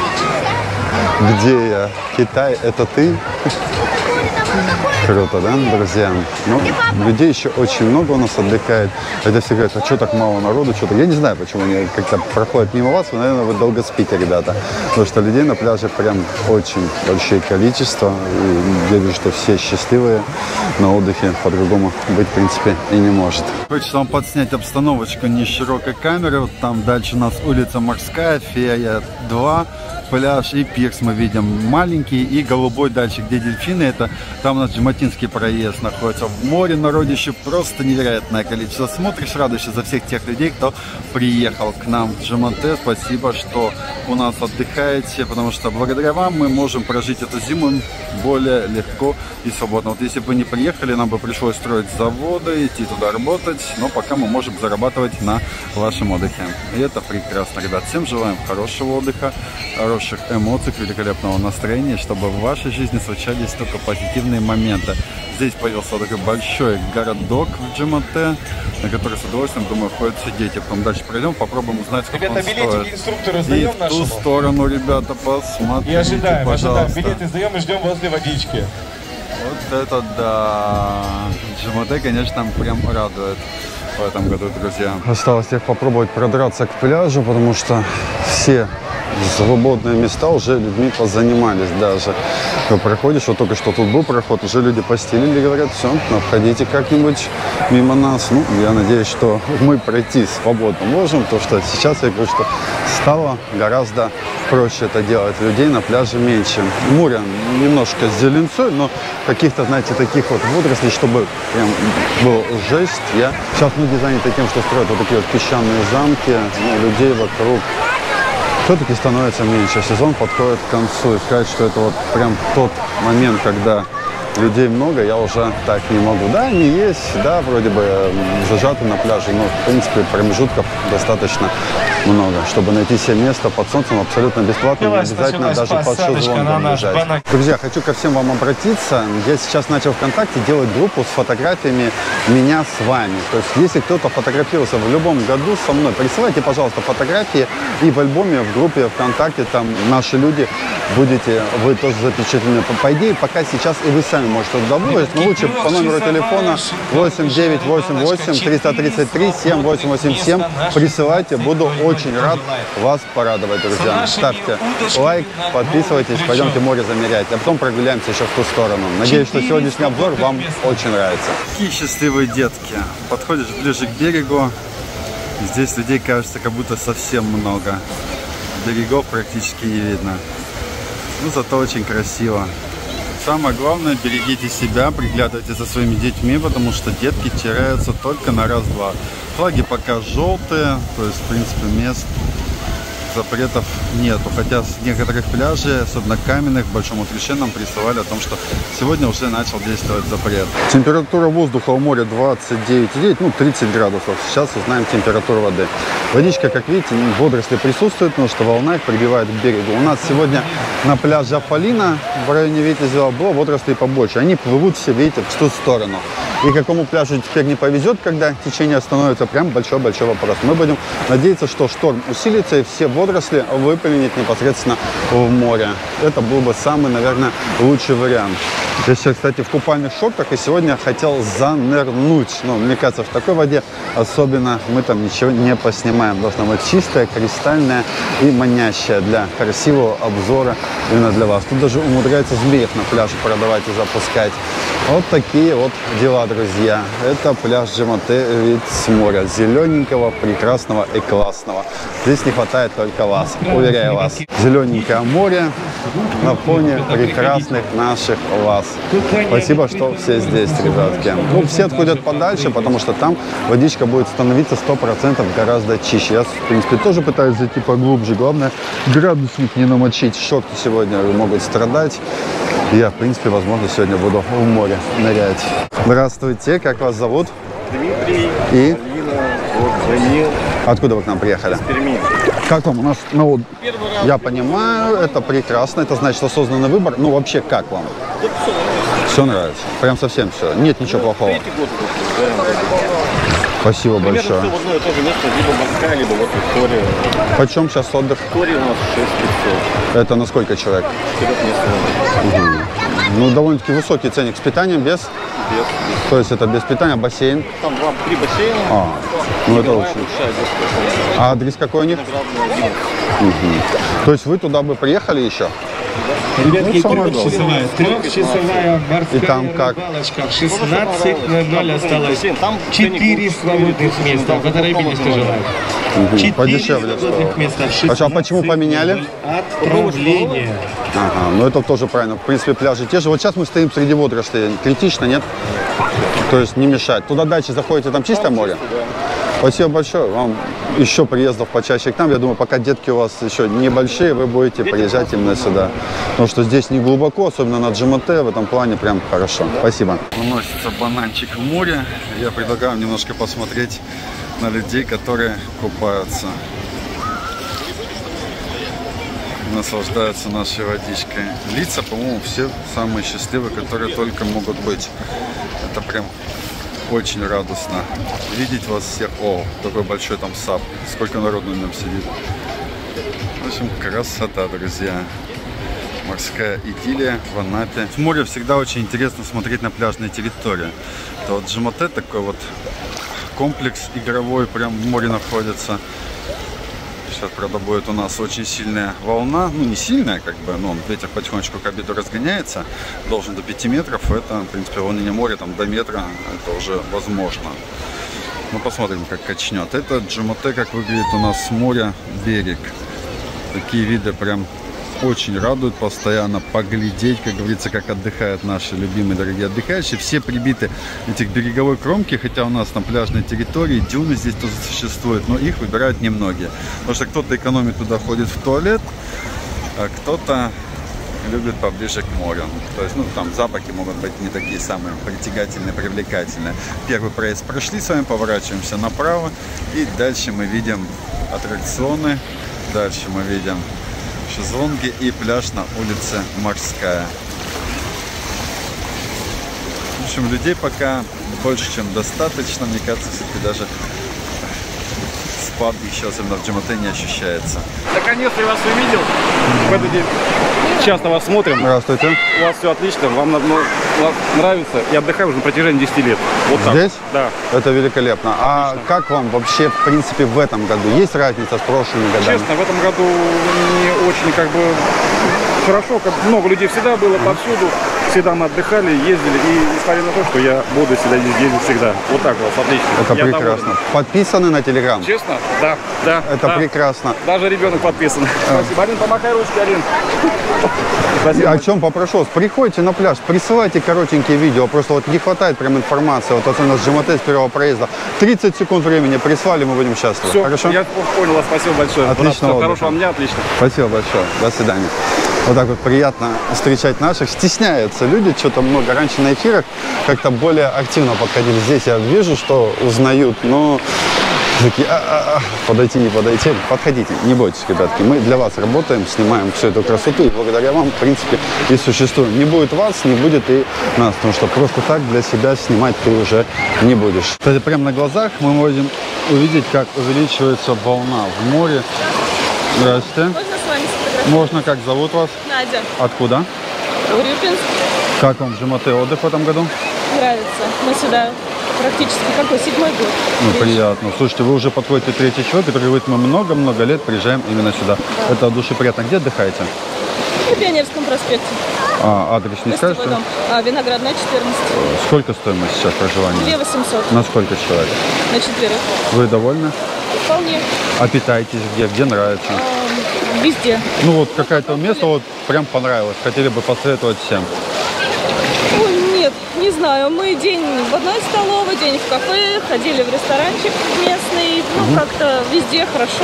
Где я? Китай, это ты? Круто, да, друзья? Ну, людей еще очень много у нас отдыхает. Это все говорят, а что так мало народу, что-то. Я не знаю, почему они как-то проходят мимо вас. Вы, наверное, вы долго спите, ребята. Потому что людей на пляже прям очень большое количество. И я вижу, что все счастливые на отдыхе. По-другому быть, в принципе, и не может. Хочется вам подснять обстановочку не с широкой камеры. Вот там дальше у нас улица Морская, Фея два. Пляж и пирс мы видим маленький, и голубой дальше, где дельфины, это там у нас Джиматинский проезд находится. В море народища просто невероятное количество. Смотришь, радуешься за всех тех людей, кто приехал к нам в Джимате. Спасибо, что у нас отдыхаете, потому что благодаря вам мы можем прожить эту зиму более легко и свободно. Вот если бы не приехали, нам бы пришлось строить заводы, идти туда работать, но пока мы можем зарабатывать на вашем отдыхе. И это прекрасно, ребят. Всем желаем хорошего отдыха, хороших эмоций, великолепного настроения, чтобы в вашей жизни случались только позитивные моменты. Здесь появился такой большой городок в Джимате, на который с удовольствием, думаю, ходят все дети. Потом дальше пройдем, попробуем узнать, сколько ребята, он стоит. билетики инструктору сдаем и нашему. в ту сторону, ребята, посмотрите, и ожидаем, пожалуйста. ожидаем. Билеты сдаем и ждем возле водички. Вот это да! Джимате, конечно, прям радует в этом году, друзья. Осталось теперь попробовать продраться к пляжу, потому что все свободные места уже людьми позанимались даже. Ты проходишь, вот только что тут был проход, уже люди постелили, говорят, все, обходите как-нибудь мимо нас. Ну, я надеюсь, что мы пройти свободно можем, потому что сейчас я говорю, что стало гораздо проще это делать. Людей на пляже меньше. Море немножко с зеленцой, но каких-то, знаете, таких вот водорослей, чтобы прям был жесть. Я... Сейчас многие заняты тем, что строят вот такие вот песчаные замки, ну, людей вокруг все-таки становится меньше. Сезон подходит к концу. И сказать, что это вот прям тот момент, когда людей много, я уже так не могу. Да, они есть, да, вроде бы зажаты на пляже, но, в принципе, промежутков достаточно много, чтобы найти себе место под солнцем абсолютно бесплатно, не обязательно даже под шезлонгом лежать. Друзья, хочу ко всем вам обратиться. Я сейчас начал ВКонтакте делать группу с фотографиями меня с вами. То есть, если кто-то фотографировался в любом году со мной, присылайте, пожалуйста, фотографии, и в альбоме, в группе ВКонтакте, там наши люди, будете вы тоже запечатлены. По идее, пока сейчас и вы сами можете туда выложить, но лучше по номеру телефона восемь девять восемь восемь триста тридцать три семь восемь восемь семь присылайте, буду очень рад вас порадовать, друзья. Ставьте лайк, подписывайтесь, пойдемте море замерять, а потом прогуляемся еще в ту сторону. Надеюсь, что сегодняшний обзор вам очень нравится. Какие счастливые детки. Подходишь ближе к берегу, здесь людей, кажется, как будто совсем много. Берегов практически не видно. Ну, зато очень красиво. Самое главное, берегите себя, приглядывайте за своими детьми, потому что детки теряются только на раз-два. Флаги пока желтые, то есть, в принципе, мест запретов нету. Хотя с некоторых пляжей, особенно каменных, в Большом Утрище нам присылали о том, что сегодня уже начал действовать запрет. Температура воздуха у моря двадцать девять и девять, ну тридцать градусов. Сейчас узнаем температуру воды. Водичка, как видите, водоросли присутствуют, потому что волна их прибивает к берегу. У нас сегодня на пляже Аполлина в районе Витязева было водорослей побольше. Они плывут все, видите, в ту сторону. И какому пляжу теперь не повезет, когда течение остановится, прям большой-большой вопрос. Мы будем надеяться, что шторм усилится и все водоросли выплюнет непосредственно в море. Это был бы самый, наверное, лучший вариант. Я сейчас, кстати, в купальных шортах и сегодня хотел занырнуть. Ну, мне кажется, в такой воде особенно мы там ничего не поснимаем. Должна быть чистая, кристальная и манящая для красивого обзора именно для вас. Тут даже умудряется змеев на пляже продавать и запускать. Вот такие вот дела, друзья. Это пляж Джемате, вид с моря. Зелененького, прекрасного и классного. Здесь не хватает только вас, уверяю вас. Зелененькое море на фоне прекрасных наших лас. Спасибо, что все здесь, ребятки. Ну, все отходят подальше, потому что там водичка будет становиться сто процентов гораздо чище. Я, в принципе, тоже пытаюсь зайти поглубже. Главное, градусник не намочить. Шорты сегодня могут страдать. Я, в принципе, возможно, сегодня буду в море нырять. Здравствуйте, как вас зовут? Дмитрий. И? Алина, вот, Данил. Откуда вы к нам приехали? Из Перми. Как вам? У нас, ну, я понимаю, это прекрасно, это значит осознанный выбор. Ну, вообще, как вам? Тут все нравится. Все нравится? Прям совсем все? Нет ничего плохого? Третий год тут. Спасибо Примерно большое. все в одно и то же место, либо морская, либо вот Виктория. Почем сейчас отдых? Виктория у нас шесть пятьсот. Это на сколько человек? Четырехместный. Угу. Ну, довольно-таки высокий ценник с питанием, без? Без. То есть это без питания, бассейн? Там два, три бассейна. А, ну это Игровая очень. большая детская. А адрес какой у них? Виноградная, Угу. То есть вы туда бы приехали еще? Ребятки, Ну, самое главное. трехчасовая, трехчасовая морская И там как? рыбалочка. В шестнадцать ноль ноль осталось Там четыре свободных места. Поторопитесь, кто желает. Угу. Четыре Подешевле свободных стало. места. А почему поменяли? Отправление. Ага, ну это тоже правильно. В принципе, пляжи те же. Вот сейчас мы стоим среди водорослей. Критично, нет? То есть не мешать. Туда дальше заходите, там чистое море? Спасибо большое. Вам еще приездов почаще к нам. Я думаю, пока детки у вас еще небольшие, вы будете приезжать именно сюда. Потому что здесь не глубоко, особенно на Джемате, в этом плане прям хорошо. Спасибо. Уносится бананчик в море. Я предлагаю немножко посмотреть на людей, которые купаются. Наслаждаются нашей водичкой. Лица, по-моему, все самые счастливые, которые только могут быть. Это прям очень радостно видеть вас всех. О, такой большой там сап. Сколько народу на нем сидит. В общем, красота, друзья. Морская идиллия в Анапе. В море всегда очень интересно смотреть на пляжные территории. Это вот Джемате, такой вот комплекс игровой, прям в море находится. Сейчас, правда, будет у нас очень сильная волна. Ну, не сильная, как бы, но ветер потихонечку к обеду разгоняется. Должен до пяти метров. Это, в принципе, волнение моря там до метра. Это уже возможно. Ну, посмотрим, как качнет. Это Джемате, как выглядит у нас с моря берег. Такие виды прям очень радуют постоянно поглядеть, как говорится, как отдыхают наши любимые дорогие отдыхающие. Все прибиты эти к береговой кромке, хотя у нас на пляжной территории дюны здесь тоже существуют, но их выбирают немногие. Потому что кто-то экономит, туда ходит в туалет, а кто-то любит поближе к морю. То есть, ну, там запахи могут быть не такие самые притягательные, привлекательные. Первый проезд прошли с вами, поворачиваемся направо, и дальше мы видим аттракционы, дальше мы видим шезлонги и пляж на улице Морская. В общем, людей пока больше, чем достаточно. Мне кажется, все-таки даже спад еще, особенно в Джемате, не ощущается. Наконец-то я вас увидел в этот день. Часто вас смотрим. Здравствуйте. У вас все отлично, вам, ну, вам нравится. Я отдыхаю уже на протяжении десяти лет. Вот так. Здесь? Да. Это великолепно. А как вам вообще, в принципе, в этом году? Есть разница с прошлыми годами? Честно, в этом году не очень как бы хорошо, как много людей всегда было повсюду, всегда мы отдыхали, ездили, и несмотря на то, что я буду сюда ездить всегда. Вот так вот, отлично. Это Я прекрасно. доволен. Подписаны на Телеграм? Честно? Да, да. Это да. прекрасно. Даже ребенок подписан. Спасибо. Алин, помахай ручкой, Алин. Спасибо. О чем попрошу вас? Приходите на пляж, присылайте коротенькие видео. Просто вот не хватает прям информации. Вот особенно с ЖМТ с первого проезда. тридцать секунд времени прислали, мы будем счастливы. Все, Хорошо? я понял вас. Спасибо большое. Отличного Брат, хорошего отдыха. дня, отлично. Спасибо большое. До свидания. Вот так вот приятно встречать наших. Стесняются люди, что-то много. Раньше на эфирах как-то более активно подходили. Здесь я вижу, что узнают, но такие, а-а-а, подойти, не подойти. Подходите, не бойтесь, ребятки. Мы для вас работаем, снимаем всю эту красоту. И благодаря вам, в принципе, и существуем. Не будет вас, не будет и нас. Потому что просто так для себя снимать ты уже не будешь. Кстати, прямо на глазах мы можем увидеть, как увеличивается волна в море. Здравствуйте. Можно с вами сфотографировать? Можно, как зовут вас? Надя. Откуда? Урюпинск. Как вам в ЖМТ отдых в этом году? Нравится. Мы сюда практически какой, седьмой год. Ну, приезжаем. приятно. Слушайте, вы уже подходите третий человек, который говорит, мы много-много лет приезжаем именно сюда. Да. Это от души приятно. Где отдыхаете? На Пионерском проспекте. А, адрес не Гостевой скажете? дом. А, Виноградная, четырнадцать. Сколько стоимость сейчас проживания? две восемьсот. На сколько человек? На четверых. Вы довольны? Вполне. А питаетесь где? Где нравится? Эм, Везде. Ну вот какое-то место вот прям понравилось. Хотели бы посоветовать всем. Ой, нет, не знаю. Мы день в одной столовой, день в кафе, ходили в ресторанчик местный. Ну, как-то везде хорошо.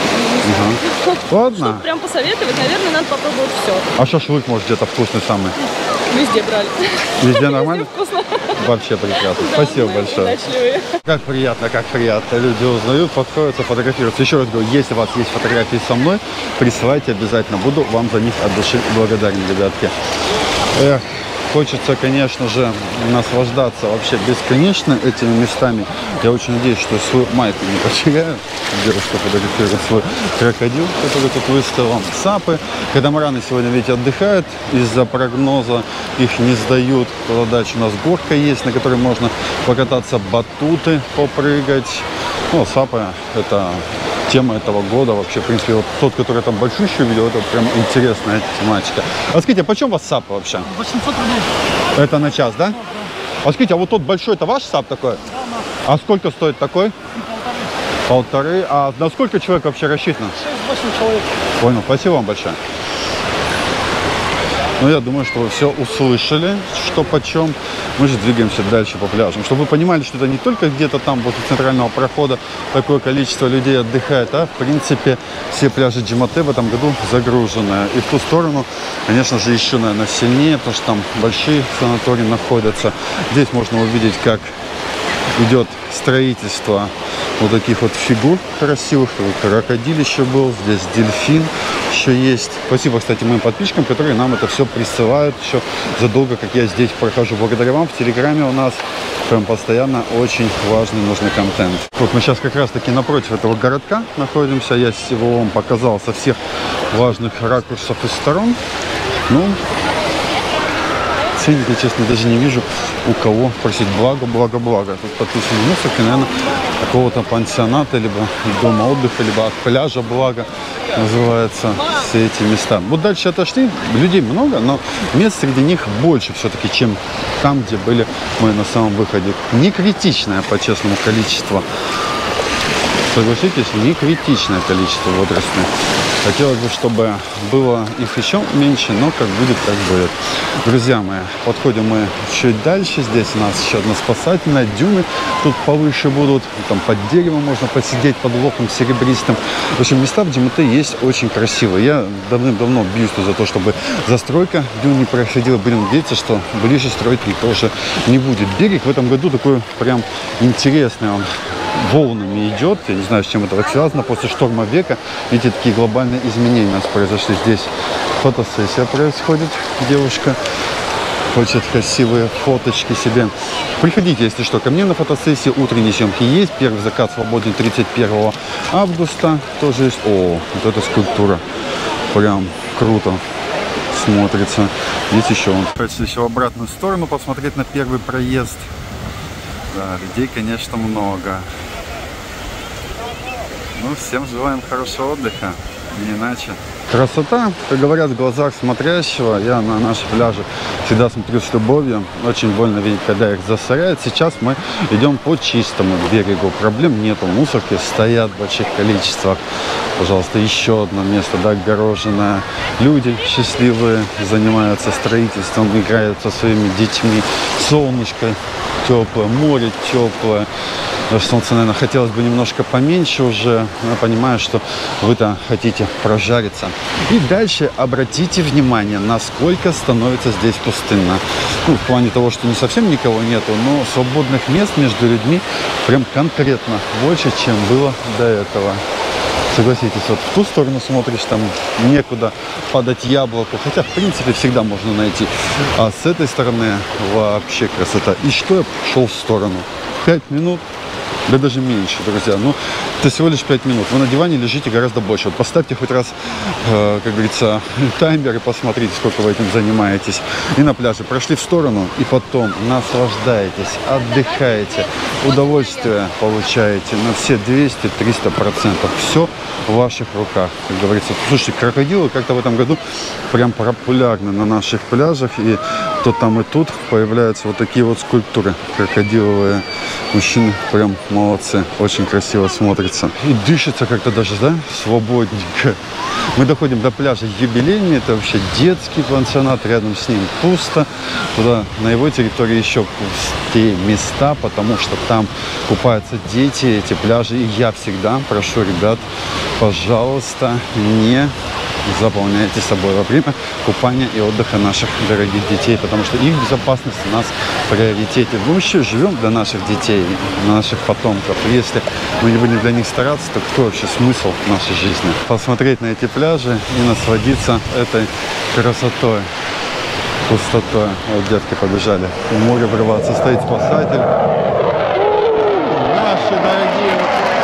Ладно. Чтобы прям посоветовать, наверное, надо попробовать все. А шашлык, может, где-то вкусный самый? Везде брали. Везде нормально? Вкусно. Вообще прекрасно. Да, Спасибо мы большое. удачливые. Как приятно, как приятно. Люди узнают, подходят, фотографируются. Еще раз говорю, если у вас есть фотографии со мной, присылайте обязательно. Буду вам за них от души благодарен, ребятки. Эх, хочется, конечно же, наслаждаться вообще бесконечно этими местами. Я очень надеюсь, что свою майку не потеряю. Девушка фотографирует свой крокодил, который тут выставил. Сапы. Катамараны сегодня, видите, отдыхают из-за прогноза. Их не сдают. Туда дальше у нас горка есть, на которой можно покататься, батуты попрыгать. Ну, сапы – это тема этого года. Вообще, в принципе, вот тот, который там большущий видел, это прям интересная тематика. А скажите, а почем у вас сапы вообще? восемьсот рублей. Это на час, да? А скажите, а вот тот большой, это ваш сап такой? А сколько стоит такой? Полторы. А на сколько человек вообще рассчитано? шесть-восемь человек. Понял, спасибо вам большое. Ну, я думаю, что вы все услышали, что почем. Мы же двигаемся дальше по пляжам. Чтобы вы понимали, что это не только где-то там, возле центрального прохода, такое количество людей отдыхает, а, в принципе, все пляжи ЖМТ в этом году загружены. И в ту сторону, конечно же, еще, наверное, сильнее, потому что там большие санатории находятся. Здесь можно увидеть, как идет строительство вот таких вот фигур красивых. Вот крокодилище был, здесь дельфин еще есть. Спасибо, кстати, моим подписчикам, которые нам это все присылают еще задолго, как я здесь прохожу. Благодаря вам в Телеграме у нас прям постоянно очень важный, нужный контент. Вот мы сейчас как раз таки напротив этого городка находимся. Я его вам показал со всех важных ракурсов и сторон. Ну, ценники, честно, даже не вижу, у кого просить. Благо, благо, благо. Тут подписано несколько, наверное, какого-то пансионата, либо дома отдыха, либо от пляжа, благо, называются все эти места. Вот дальше отошли, людей много, но мест среди них больше все-таки, чем там, где были мы на самом выходе. Не критичное, по-честному, количество. Согласитесь, не критичное количество водорослей. Хотелось бы, чтобы было их еще меньше, но как будет, так будет. Друзья мои, подходим мы чуть дальше. Здесь у нас еще одна спасательная. Дюны тут повыше будут. Там под деревом можно посидеть, под локом серебристым. В общем, места в ЖМТ есть очень красивые. Я давным-давно бьюсь за то, чтобы застройка дюн не проходила. Будем надеяться, что ближе строить никто уже не будет. Берег в этом году такой прям интересный. Он волнами идет. Я не знаю, с чем это связано. После шторма века, видите, такие глобальные изменения у нас произошли. Здесь фотосессия происходит. Девушка хочет красивые фоточки себе. Приходите, если что, ко мне на фотосессии. Утренние съемки есть. Первый закат свободен тридцать первого августа. Тоже есть. О, вот эта скульптура. Прям круто смотрится. Здесь еще он. Хочется еще в обратную сторону посмотреть на первый проезд. Да, людей, конечно, много. Ну, всем желаем хорошего отдыха. не иначе. Красота, как говорят, в глазах смотрящего. Я на наши пляжи всегда смотрю с любовью. Очень больно видеть, когда их засоряют. Сейчас мы идем по чистому берегу. Проблем нету. Мусорки стоят в больших количествах. Пожалуйста, еще одно место, да, огороженное. Люди счастливые занимаются строительством, играют со своими детьми. Солнышко теплое, море теплое. Солнце, наверное, хотелось бы немножко поменьше уже. Я понимаю, что вы-то хотите прожариться. И дальше обратите внимание, насколько становится здесь пустынно. Ну, в плане того, что не совсем никого нету, но свободных мест между людьми прям конкретно больше, чем было до этого. Согласитесь, вот в ту сторону смотришь, там некуда падать яблоку. Хотя, в принципе, всегда можно найти. А с этой стороны вообще красота. И что я пошел в сторону? Пять минут. Да даже меньше, друзья. Ну, это всего лишь пять минут. Вы на диване лежите гораздо больше. Вот поставьте хоть раз, э, как говорится, таймер и посмотрите, сколько вы этим занимаетесь. И на пляже прошли в сторону, и потом наслаждаетесь, отдыхаете, удовольствие получаете на все двести-триста процентов. Все в ваших руках, как говорится. Слушайте, крокодилы как-то в этом году прям популярны на наших пляжах. И то там и тут появляются вот такие вот скульптуры крокодиловые. Мужчины прям молодцы, очень красиво смотрится. И дышится как-то даже, да, свободненько. Мы доходим до пляжа Юбилейный, это вообще детский пансионат, рядом с ним пусто. Туда, на его территории еще пустые места, потому что там купаются дети, эти пляжи. И я всегда прошу ребят, пожалуйста, не заполняйте собой во время купания и отдыха наших дорогих детей, потому что их безопасность у нас в приоритете. Мы еще живем для наших детей, наших потомков. И если мы не будем для них стараться, то какой вообще смысл нашей жизни? Посмотреть на эти пляжи и насладиться этой красотой, пустотой. Вот детки побежали в море врываться. Стоит спасатель. Наши дорогие.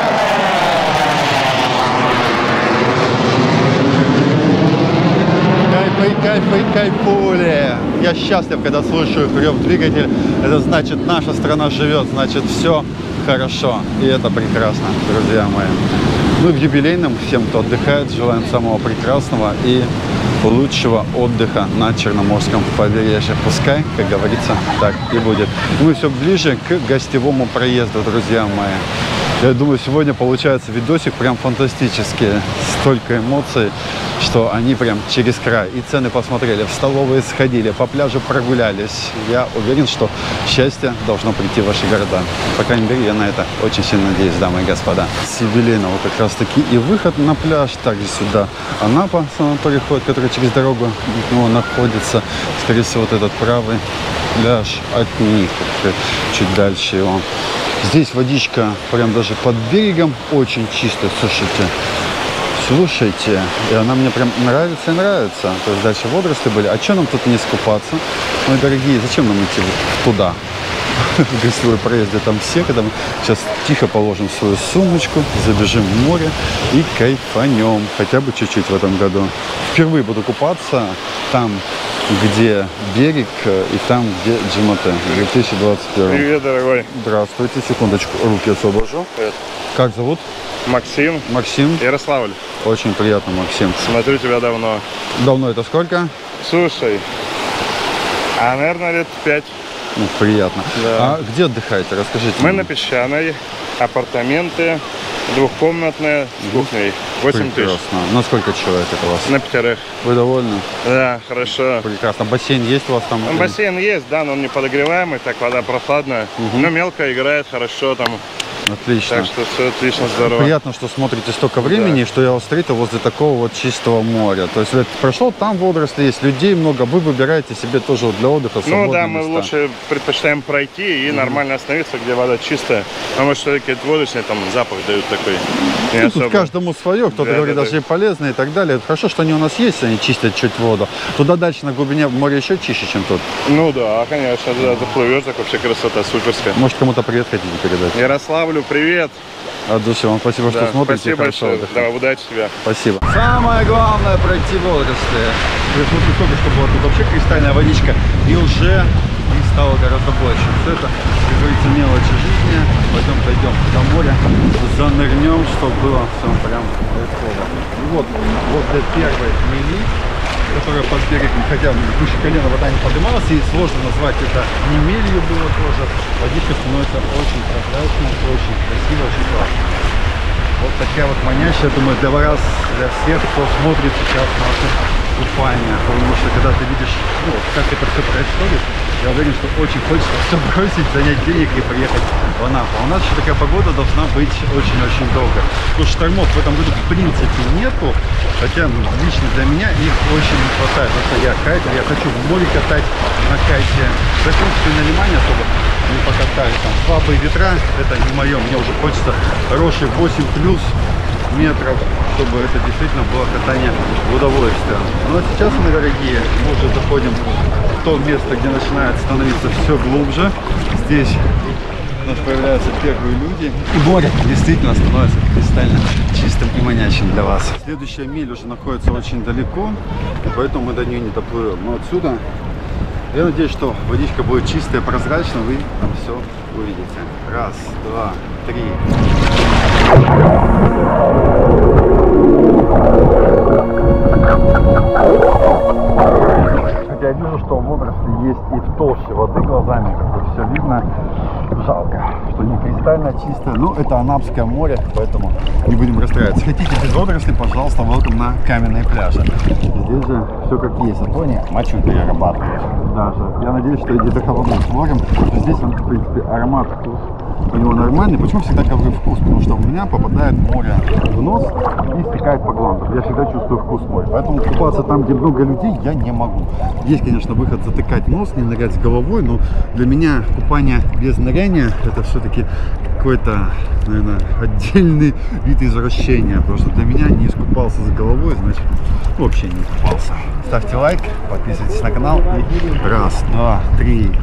Кайфы, кайфули. Я счастлив, когда слышу их рев двигателя. Это значит, наша страна живет, значит, все хорошо. И это прекрасно, друзья мои. Мы в Юбилейном. Всем, кто отдыхает, желаем самого прекрасного и лучшего отдыха на Черноморском побережье. Пускай, как говорится, так и будет. Мы все ближе к гостевому проезду, друзья мои. Я думаю, сегодня получается видосик прям фантастический. Столько эмоций, что они прям через край. И цены посмотрели, в столовые сходили, по пляжу прогулялись. Я уверен, что счастье должно прийти в ваши города. По крайней мере, я на это очень сильно надеюсь, дамы и господа. С Юбилейного как раз таки и выход на пляж. Также сюда Анапа, санаторий ходит, который через дорогу от него находится. Скорее всего, вот этот правый пляж от них, чуть дальше его. Здесь водичка прям даже под берегом очень чистая, слушайте. Слушайте, и она мне прям нравится и нравится. То есть дальше водоросли были. А что нам тут не искупаться? Мои дорогие, зачем нам идти туда? В гостевой проезде там все, когда мы сейчас тихо положим свою сумочку, забежим в море и кайфанем. Хотя бы чуть-чуть в этом году. Впервые буду купаться там, где берег, и там, где Джимоте. две тысячи двадцать первый. Привет, дорогой. Здравствуйте. Секундочку, руки освобожу. Привет. Как зовут? Максим. Максим. Ярославль. Очень приятно, Максим. Смотрю тебя давно. Давно это сколько? Слушай, а, наверное, лет пять. Ну, приятно. Да. А где отдыхаете? Расскажите. Мы мне. на Песчаной, апартаменты, двухкомнатные, с кухней. восемь тысяч. Прекрасно. На сколько человек это у вас? На пятерых. Вы довольны? Да, хорошо. Прекрасно. Бассейн есть у вас там? Там бассейн есть, да, но он не подогреваемый, так вода прохладная. Угу. Но мелко играет, хорошо там. Отлично. Так что все отлично, здорово. Приятно, что смотрите столько времени, Да. что я вас встретил возле такого вот чистого моря. То есть прошел, там водоросли есть, людей много, вы выбираете себе тоже вот для отдыха свободные Ну да, мы места. лучше предпочитаем пройти и mm-hmm. нормально остановиться, где вода чистая. Потому что какие-то водоросли там запах дают такой. Не Ну, особо. тут каждому свое, кто-то Да, говорит, да, даже да. и полезно и так далее. Хорошо, что они у нас есть, они чистят чуть воду. Туда дальше на глубине моря еще чище, чем тут. Ну да, конечно, туда заплывешь, так вообще красота суперская. Может, кому-то привет хотите передать? Ярославлю, привет! От души вам спасибо, Да, что смотрите. спасибо Хорошо большое. отдыхайте. Давай, удачи тебе. Спасибо. Самое главное пройти водоросли. Я смотрю, сколько что было. Тут вообще кристальная водичка. И уже стало гораздо больше. Все это, как говорится, мелочи жизни. Пойдем, пойдем до моря, занырнем, чтобы было все прям кайфово. И вот, возле первой мели, которая под берегом, хотя выше колена вода не поднималась, и сложно назвать это не мелью было тоже. Водичка становится очень прозрачной, очень красиво, очень классно. Вот такая вот манящая, думаю, для вас, для всех, кто смотрит сейчас наше купание. Потому что когда ты видишь, ну, как это все происходит, я уверен, что очень хочется все бросить, занять денег и приехать в Анапу. А у нас еще такая погода должна быть очень-очень долго. Потому что штормов в этом году в принципе нету, хотя ну, лично для меня их очень не хватает. Потому что я кайтер, я хочу в море катать на кайте. В принципе, на лимане особо не покатаю. Там слабые ветра, это не мое. Мне уже хочется хороший восемь плюс метров, чтобы это действительно было катание в удовольствие. Ну а сейчас, мы, дорогие, мы уже заходим в то место, где начинает становиться все глубже. Здесь у нас появляются первые люди, и море действительно становится кристально чистым и манящим для вас. Следующая миля уже находится очень далеко, и поэтому мы до нее не доплывем. Но отсюда я надеюсь, что водичка будет чистая, прозрачная, вы там все увидите. Раз, два, три. Хотя я вижу, что водоросли есть и в толще воды глазами, как бы все видно. Жалко, что не кристально чистое. Ну, это Анапское море, поэтому не будем расстраиваться. Хотите без водорослей, пожалуйста, welcome на каменные пляжи. Здесь же все как есть. А то они мочу перерабатывают даже. Я надеюсь, что где-то холодным морем. Здесь он, в принципе, аромат, вкус у него нормальный. Почему всегда говорю вкус? Потому что у меня попадает море в нос и стекает по гландам. Я всегда чувствую вкус моря. Поэтому купаться там, где много людей, я не могу. Есть, конечно, выход затыкать нос, не нырять с головой, но для меня купание без ныряния это все-таки какой-то, наверное, отдельный вид извращения. Потому что для меня не искупался с головой, значит, вообще не купался. Ставьте лайк, подписывайтесь на канал и раз, два, три.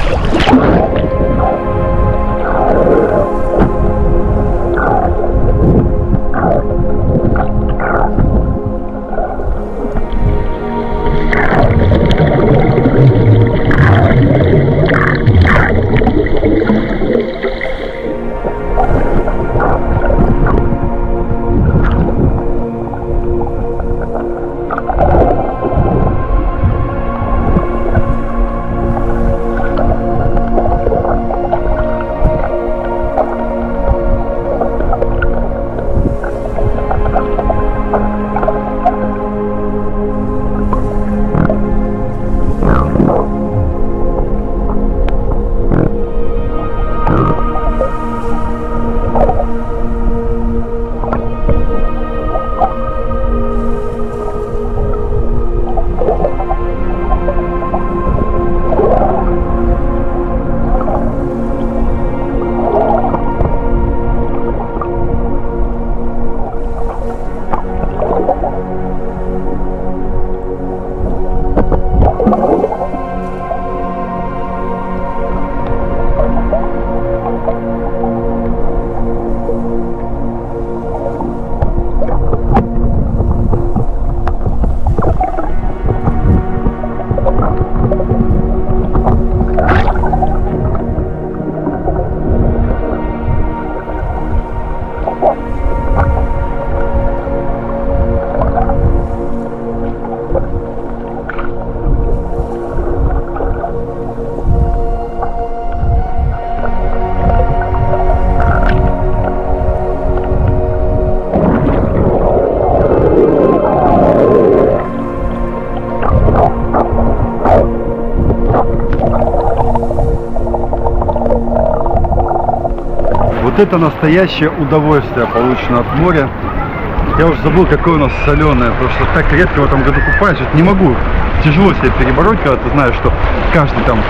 Вот это настоящее удовольствие, получено от моря. Я уже забыл, какое у нас соленое, потому что так редко в этом году купаюсь, не могу. Тяжело себе перебороть, когда ты знаешь, что каждый там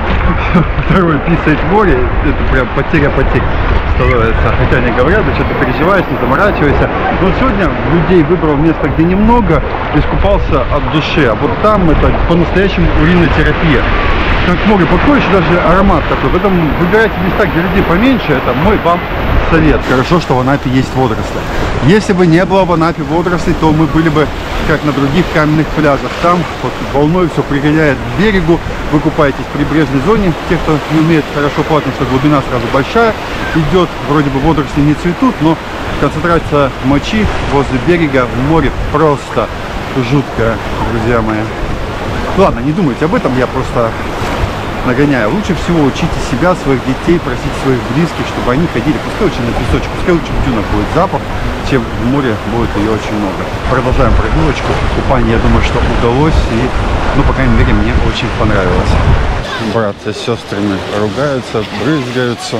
второй писает в море, это прям потеря потерь становится. Хотя они говорят, да что ты переживаешь, не заморачивайся. Но сегодня людей выбрал место, где немного, искупался от души. А вот там это по-настоящему уринотерапия. Как к морю подходишь, даже аромат такой. Поэтому выбирайте места, где людей поменьше, это мой вам совет. Хорошо, что в Анапе есть водоросли. Если бы не было в Анапе водорослей, то мы были бы как на других каменных пляжах. Там вот волной все пригоняет к берегу. Вы купаетесь в прибрежной зоне. Те, кто не умеет хорошо плавать, что глубина сразу большая идет. Вроде бы водоросли не цветут, но концентрация мочи возле берега в море просто жуткая, друзья мои. Ладно, не думайте об этом, я просто нагоняю. Лучше всего учите себя, своих детей, просить своих близких, чтобы они ходили, пускай очень на песочек, пускай лучше в дюнах будет запах, чем в море будет ее очень много. Продолжаем прогулочку. Купание, я думаю, что удалось, и, ну, по крайней мере, мне очень понравилось. Братья с сестрами ругаются, брызгаются.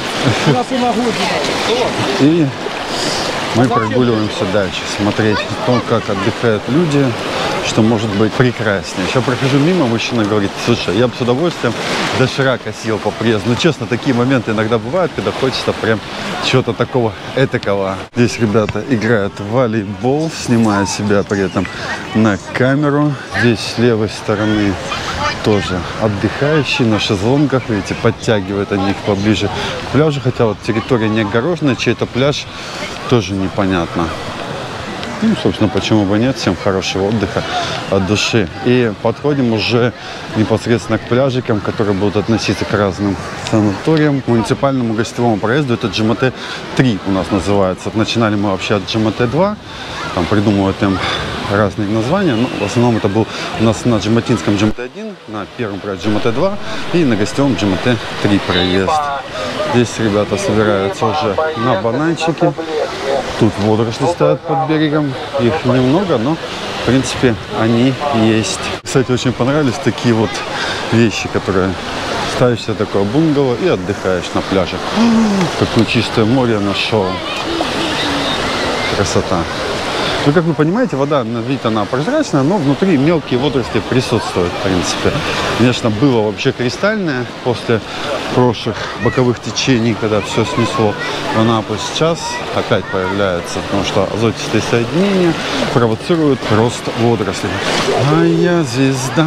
И мы прогуливаемся дальше, смотреть то, как отдыхают люди, что может быть прекраснее. Сейчас прохожу мимо, мужчина говорит: слушай, я бы с удовольствием доширака съел по приезду. Ну, честно, такие моменты иногда бывают, когда хочется прям чего-то такого этакого. Здесь ребята играют в волейбол, снимая себя при этом на камеру. Здесь с левой стороны тоже отдыхающие на шезлонгах, видите, подтягивают они их поближе к пляжу, хотя вот территория не огороженная, чей-то пляж тоже непонятно. Ну, собственно, почему бы нет, всем хорошего отдыха от души. И подходим уже непосредственно к пляжикам, которые будут относиться к разным санаториям. К муниципальному гостевому проезду, это джи эм тэ три у нас называется. Начинали мы вообще от джи эм тэ два, там придумывают им разные названия, но в основном это был у нас на Джиматинском джи эм тэ один, на первом проезде джи эм тэ два и на гостевом джи эм тэ три проезд. Здесь ребята собираются уже на бананчики. Тут водоросли стоят под берегом, их немного, но в принципе они есть. Кстати, очень понравились такие вот вещи, которые ставишь себе такое бунгало и отдыхаешь на пляже. Какое чистое море нашел. Красота. Ну, как вы понимаете, вода на вид она прозрачная, но внутри мелкие водоросли присутствуют, в принципе. Конечно, было вообще кристальное после прошлых боковых течений, когда все снесло в Анапу. Сейчас опять появляется, потому что азотистые соединения провоцируют рост водорослей. Моя звезда,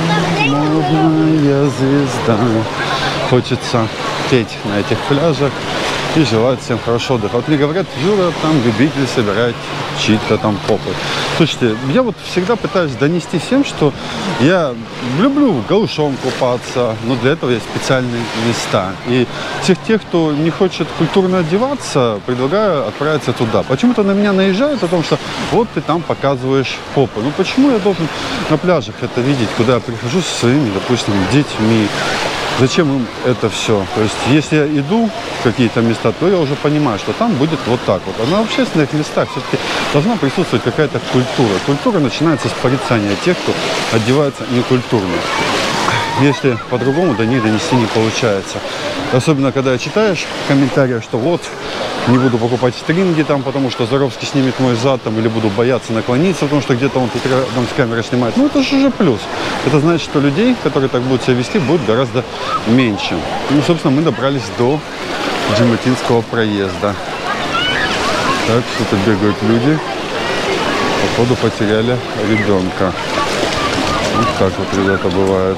моя звезда. Хочется петь на этих пляжах и желать всем хорошего отдыха. Вот мне говорят: Юра, там любитель собирать чьи-то там попы. Слушайте, я вот всегда пытаюсь донести всем, что я люблю голышом купаться, но для этого есть специальные места. И всех тех, кто не хочет культурно одеваться, предлагаю отправиться туда. Почему-то на меня наезжают о том, что вот ты там показываешь попы. Ну почему я должен на пляжах это видеть, куда я прихожу со своими, допустим, детьми? Зачем им это все? То есть, если я иду в какие-то места, то я уже понимаю, что там будет вот так вот. А на общественных местах все-таки должна присутствовать какая-то культура. Культура начинается с порицания тех, кто одевается некультурно. Если по-другому до них донести не получается. Особенно, когда читаешь в комментариях, что вот, не буду покупать стринги там, потому что Заровский снимет мой зад, там, или буду бояться наклониться, потому что где-то он тут рядом с камерой снимает. Ну, это же уже плюс. Это значит, что людей, которые так будут себя вести, будет гораздо меньше. Ну, собственно, мы добрались до Джиматинского проезда. Так, что-то бегают люди. Походу, потеряли ребенка. Вот так вот, ребята, бывает.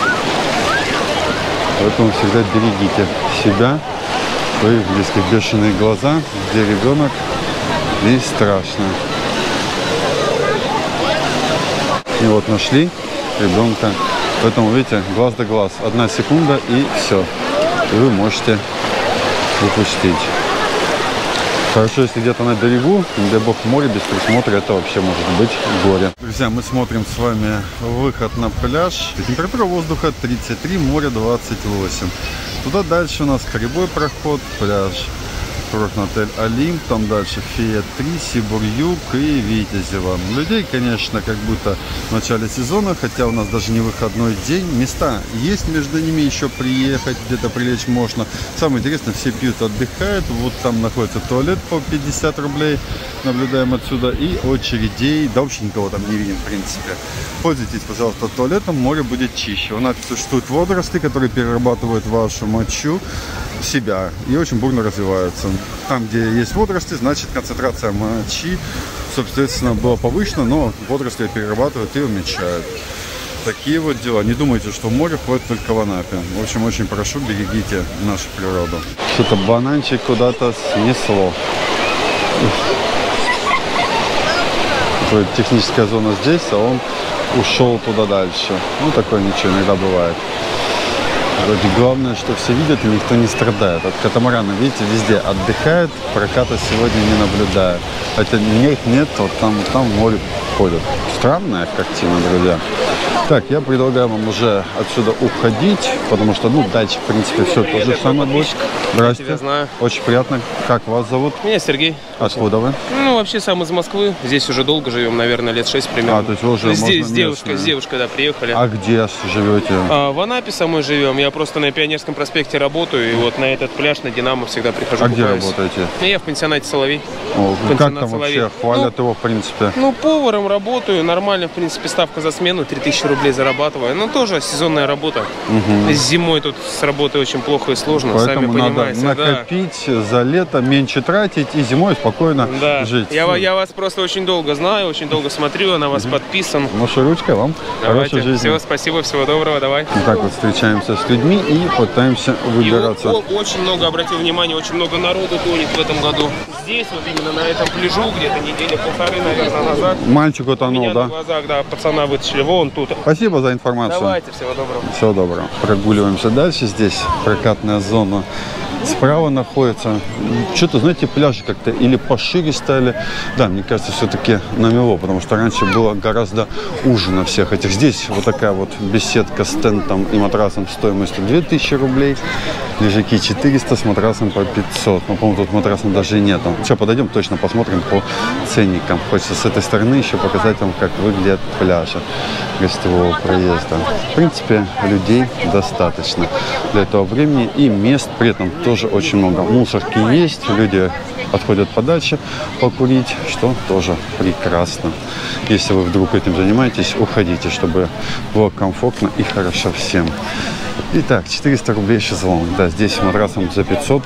Поэтому всегда берегите себя, своих близких. Бешеные глаза, где ребенок, и страшно. И вот нашли ребенка. Поэтому, видите, глаз да глаз. Одна секунда и все. И вы можете упустить. Хорошо, если где-то на берегу, не дай бог в море без присмотра, это вообще может быть горе. Друзья, мы смотрим с вами выход на пляж. Температура воздуха тридцать три, море двадцать восемь. Туда дальше у нас кривой проход, пляж. Курортный-отель Олимп, там дальше Фея три, Сибур-Юг и Витязево. Людей, конечно, как будто в начале сезона, хотя у нас даже не выходной день. Места есть между ними, еще приехать, где-то прилечь можно. Самое интересное, все пьют, отдыхают. Вот там находится туалет по пятьдесят рублей, наблюдаем отсюда. И очередей, да вообще никого там не видим, в принципе. Пользуйтесь, пожалуйста, туалетом, море будет чище. У нас существуют водоросли, которые перерабатывают вашу мочу в себя и очень бурно развиваются. Там, где есть водоросли, значит концентрация мочи, соответственно, была повышена, но водоросли перерабатывают и уменьшают. Такие вот дела. Не думайте, что море ходит только в Анапе. В общем, очень прошу, берегите нашу природу. Что-то бананчик куда-то снесло. вот техническая зона здесь, а он ушел туда дальше. Ну, такое ничего иногда бывает. Вроде главное, что все видят и никто не страдает. От катамарана, видите, везде отдыхает, проката сегодня не наблюдаю. Хотя них нет, вот там, там в море ходят. Странная картина, друзья. Так, я предлагаю вам уже отсюда уходить, потому что, ну, дальше, в принципе, все то же самое будет. Здрасте. Я тебя знаю. Очень приятно. Как вас зовут? Меня Сергей. Откуда вы? Ну, вообще сам из Москвы. Здесь уже долго живем, наверное, лет шесть примерно. А, то есть вы уже, здесь, можно, с девушкой, местные. с девушкой, да, приехали. А где живете? А, в Анапе самой живем. Я просто на Пионерском проспекте работаю. И вот на этот пляж, на Динамо всегда прихожу. А где купаюсь. работаете? Я в пансионате «Соловей». О, как Пансионат там «Соловей». вообще? Хвалят его, в принципе. Ну, поваром работаю. Нормально, в принципе, ставка за смену. три тысячи рублей зарабатываю. Ну, тоже сезонная работа. Угу. Зимой тут с работой очень плохо и сложно. Поэтому сами понимаете. Надо накопить да. за лето, меньше тратить и зимой спокойно да. жить. Я, я вас просто очень долго знаю, очень долго смотрю, на вас угу. подписан. Маша ручка, вам Давайте. Хорошей жизни. Всего спасибо, всего доброго, давай. Так вот встречаемся с людьми и пытаемся выбираться. И вот, очень много, обратил внимание, очень много народу тонет в этом году. Здесь вот именно на этом пляжу, где-то неделя полторы, наверное, назад. Мальчик утонул, Меня да? на глазах, да, пацана вытащили, вон тут. Спасибо за информацию. Давайте, всего доброго. Всего доброго. Прогуливаемся дальше. Здесь прокатная зона справа находится. Что-то, знаете, пляжи как-то или пошире стали. Да, мне кажется, все-таки намело, потому что раньше было гораздо уже на всех этих. Здесь вот такая вот беседка с тентом и матрасом стоимостью две тысячи рублей. Лежаки четыреста с матрасом по пятьсот. Но, по-моему, тут матраса даже нету. Сейчас подойдем, точно посмотрим по ценникам. Хочется с этой стороны еще показать вам, как выглядят пляжи гостевого проезда. В принципе, людей достаточно для этого времени и мест при этом тоже очень много. Мусорки есть, люди отходят подальше покурить, что тоже прекрасно. Если вы вдруг этим занимаетесь, уходите, чтобы было комфортно и хорошо всем. Итак, четыреста рублей шезлонг. Да, здесь матрасом за пятьсот.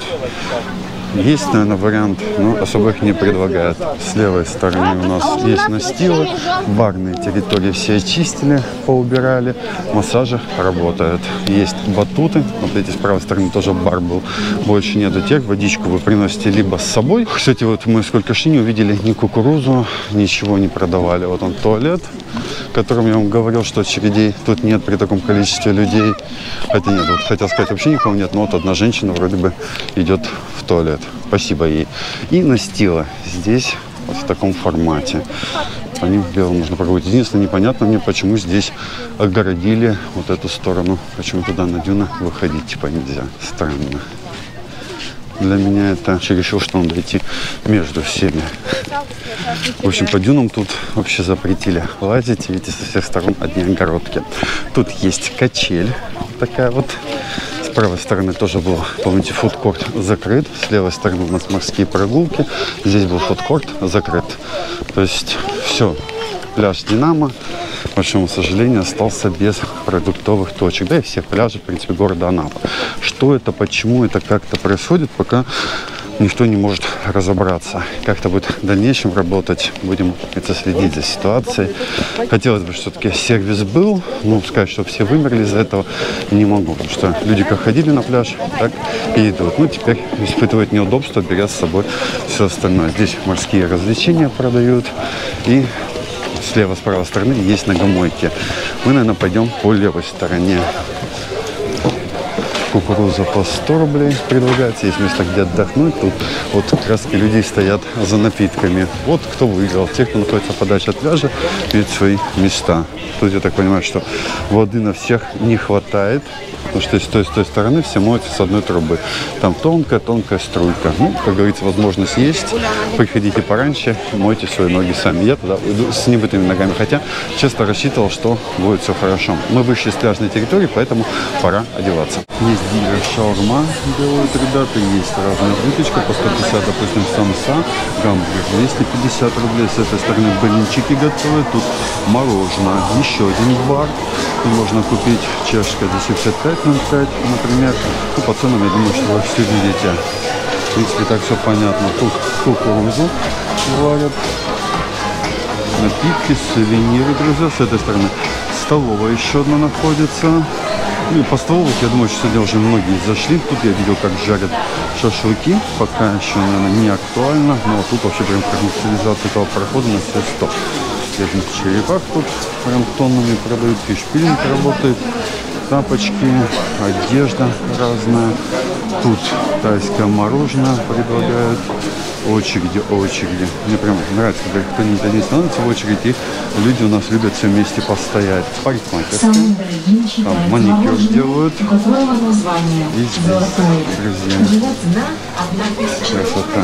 Есть, наверное, вариант, но особо их не предлагают. С левой стороны у нас есть настилы, барные территории все очистили, поубирали, массажи работают. Есть батуты, вот эти с правой стороны тоже бар был, больше нету тех. Водичку вы приносите либо с собой. Кстати, вот мы сколько шли не увидели ни кукурузу, ничего не продавали. Вот он туалет, о котором я вам говорил, что очередей тут нет при таком количестве людей. Хотя нет, вот хотел сказать, вообще никого нет, но вот одна женщина вроде бы идет в туалет. Спасибо ей. И настила здесь вот в таком формате. По ним белым можно прогулять. Единственное, непонятно мне, почему здесь огородили вот эту сторону. Почему туда на дюны выходить типа нельзя. Странно. Для меня это чересчур, что надо идти между всеми. В общем, по дюнам тут вообще запретили лазить. Видите, со всех сторон одни огородки. Тут есть качель такая вот. С правой стороны тоже был, помните, фудкорт закрыт. С левой стороны у нас морские прогулки. Здесь был фудкорт закрыт. То есть все. Пляж Динамо, к большому сожалению, остался без продуктовых точек. Да и всех пляжей, в принципе, города Анапа. Что это, почему это как-то происходит, пока никто не может разобраться. Как это будет в дальнейшем работать, будем это следить за ситуацией. Хотелось бы, все-таки сервис был, но сказать, что все вымерли из-за этого, не могу, потому что люди как ходили на пляж, так и идут. Ну, теперь испытывают неудобства, беря с собой все остальное. Здесь морские развлечения продают, и слева, с правой стороны есть ногомойки. Мы, наверное, пойдем по левой стороне. Кукуруза по сто рублей предлагается. Есть место, где отдохнуть. Тут вот как раз таки люди стоят за напитками. Вот кто выиграл. Те, кто находится подальше от пляжа, видят свои места. Тут, я так понимаю, что воды на всех не хватает. Потому что с той, с той стороны все моются с одной трубы. Там тонкая-тонкая струйка. Ну, как говорится, возможность есть. Приходите пораньше, мойте свои ноги сами. Я туда иду с небытыми ногами. Хотя, честно, рассчитывал, что будет все хорошо. Мы вышли с пляжной территории, поэтому пора одеваться. Есть дилер шаурма, делают ребята. Есть разная выпечка по сто пятьдесят, допустим, самса. Гамбургер двести пятьдесят рублей. С этой стороны блинчики готовят. Тут мороженое. Еще один бар. Тут можно купить чашка за семьдесят пять ноль пять, например. Ну, по ценам, я думаю, что вы все видите. В принципе, так все понятно. Тут кукурузу варят. Напитки, сувениры, друзья. С этой стороны столовая еще одна находится. Ну, и по столовых, я думаю, что сегодня уже многие зашли. Тут я видел, как жарят шашлыки. Пока еще, наверное, не актуально. Но тут вообще прям коммерциализация этого прохода на все сто. свежих черепах тут прям тоннами продают. Фишпилинг работает, тапочки, одежда разная. Тут тайское мороженое предлагают. Очереди, очереди. Мне прям нравится, когда кто-нибудь один становится в очереди, люди у нас любят все вместе постоять. Парикмахерская. Там маникюр делают. И здесь, друзья, красота.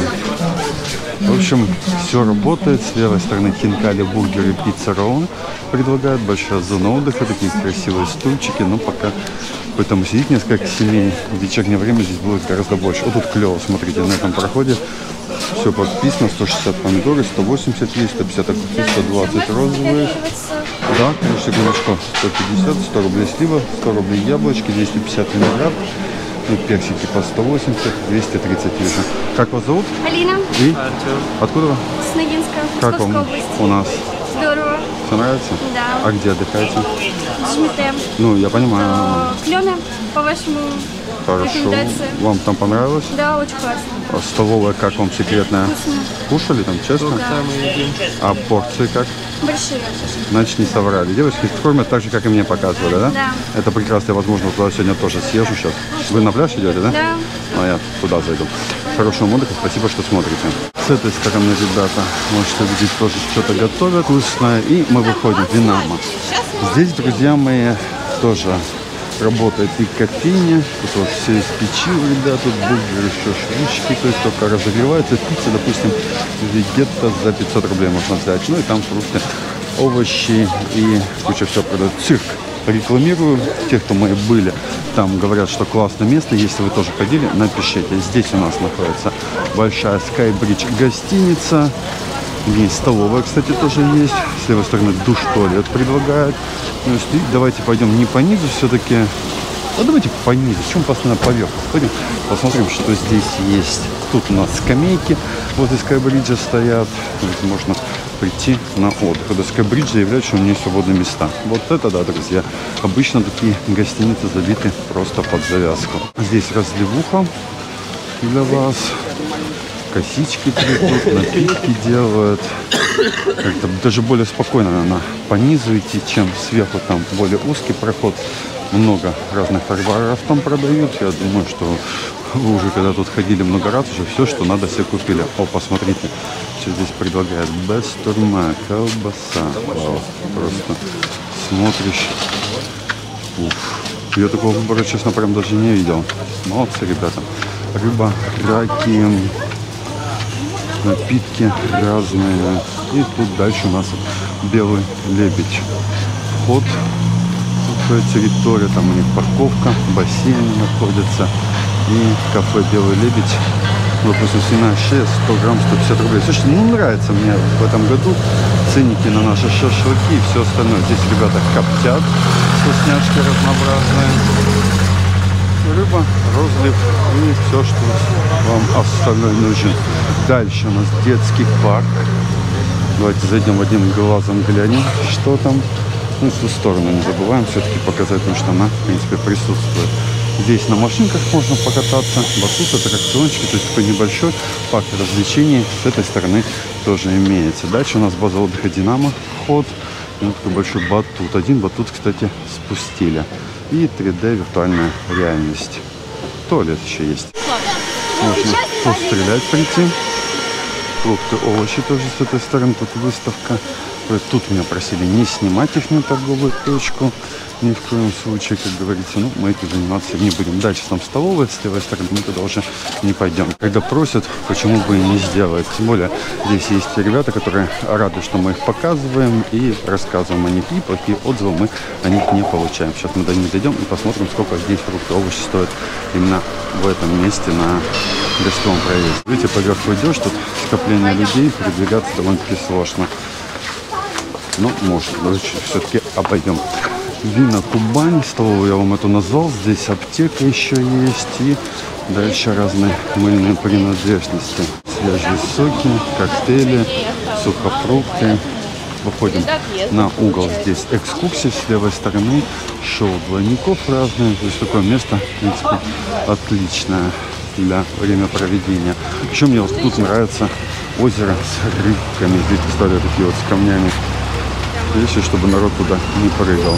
В общем, все работает. С левой стороны хинкали, бургеры, пицца, роллы предлагают. Большая зона отдыха, такие красивые стульчики. Но пока поэтому сидит несколько семей. В вечернее время здесь будет гораздо больше. Вот тут клево, смотрите, на этом проходе. Все подписано, сто шестьдесят помидоры, сто восемьдесят есть, сто пятьдесят огурцы, сто двадцать розовые. Да, конечно, секундочку, сто пятьдесят, сто рублей слива, сто рублей яблочки, двести пятьдесят виноград. И персики по сто восемьдесят, двести тридцать вижу. Как вас зовут? Алина. И? Откуда вы? С Ногинска, как вам области. У нас? Здорово. Все нравится? Да. А где отдыхаете? Шмите. Ну, я понимаю. Клёна, по вашему Хорошо. рекомендации. Вам там понравилось? Да, очень классно. А столовая как вам секретная? Вкусно. Кушали там, честно? Да. А порции как? Большие. Значит, не соврали. Девочки кормят так же, как и мне показывали, да? Да. Это прекрасно, возможно, туда сегодня тоже съезжу сейчас. Вы на пляж идете, да? Да. А я туда зайду. Хорошего отдыха, спасибо, что смотрите. С этой стороны, ребята, можете видеть, тоже что-то готовят вкусное. И мы выходим в Динамо. Здесь, друзья мои, тоже работает и кофейня. Тут вот все из печи, ребят, тут бургеры, еще швички, то есть только разогревается. Пицца, допустим, вегетта за пятьсот рублей можно взять. Ну и там фрукты, овощи и куча всего продают. Цирк. Рекламирую. Те, кто мы были, там говорят, что классное место. Если вы тоже ходили, напишите. Здесь у нас находится большая Skybridge гостиница. Есть столовая, кстати, тоже есть. С левой стороны душ-туалет предлагают. Ну, и давайте пойдем не по низу все-таки. А давайте по низу. Чем постоянно поверх? Пойдем посмотрим, что здесь есть. Тут у нас скамейки возле Skybridge стоят. Здесь можно прийти на отдых. До Skybridge заявляют, что у меня свободные места. Вот это да, друзья. Обычно такие гостиницы забиты просто под завязку. Здесь разливуха для вас. Косички плетут, напитки делают. Как-то даже более спокойно, наверное, по низу идти, чем сверху. Там более узкий проход. Много разных товаров там продают. Я думаю, что вы уже, когда тут ходили много раз, уже все, что надо, все купили. О, посмотрите, что здесь предлагают. Бастурма, колбаса. Вау, просто смотришь. Уф. Я такого выбора, честно, прям даже не видел. Молодцы, ребята. Рыба, раки, напитки разные. И тут дальше у нас белый лебедь. Вход. Территория, там у них парковка, бассейн находится и кафе «Белый лебедь». Допустим, свиная шея, сто грамм, сто пятьдесят рублей. Слушайте, ну нравится мне в этом году ценники на наши шашлыки и все остальное. Здесь ребята коптят, вкусняшки разнообразные. Рыба, розлив и все, что вам остальное нужно. Дальше у нас детский парк. Давайте зайдем одним глазом, глянем, что там. Ну, в ту сторону не забываем все-таки показать, потому что она, в принципе, присутствует. Здесь на машинках можно покататься. Батут — это аттракциончики, то есть такой небольшой парк развлечений. С этой стороны тоже имеется. Дальше у нас база отдыха «Динамо». Вход. И вот такой большой батут. Один батут, кстати, спустили. И три дэ виртуальная реальность. Туалет еще есть. Можно пострелять, прийти. Фрукты, овощи тоже с этой стороны. Тут выставка. Тут меня просили не снимать их на торговую точку. Ни в коем случае, как говорится. Ну, мы этим заниматься не будем. Дальше там столовая с левой стороны. Мы туда уже не пойдем. Когда просят, почему бы и не сделать. Тем более, здесь есть ребята, которые рады, что мы их показываем и рассказываем о них. И плохие отзывы мы о них не получаем. Сейчас мы до них дойдем и посмотрим, сколько здесь фрукты, овощи стоят именно в этом месте на гостевом проезде. Видите, поверх идешь, тут скопление людей, передвигаться довольно-таки сложно. Ну, может, давайте все-таки обойдем. Вина Кубань, столовую я вам эту назвал. Здесь аптека еще есть. И дальше разные мыльные принадлежности. Свежие соки, коктейли, сухофрукты. Выходим на угол. Здесь экскурсии с левой стороны. Шоу двойников разные. То есть такое место, в принципе, отличное для времяпроведения. Еще мне вот тут нравится озеро с рыбками. Здесь, представляю, такие вот с камнями. если чтобы народ туда не прыгал,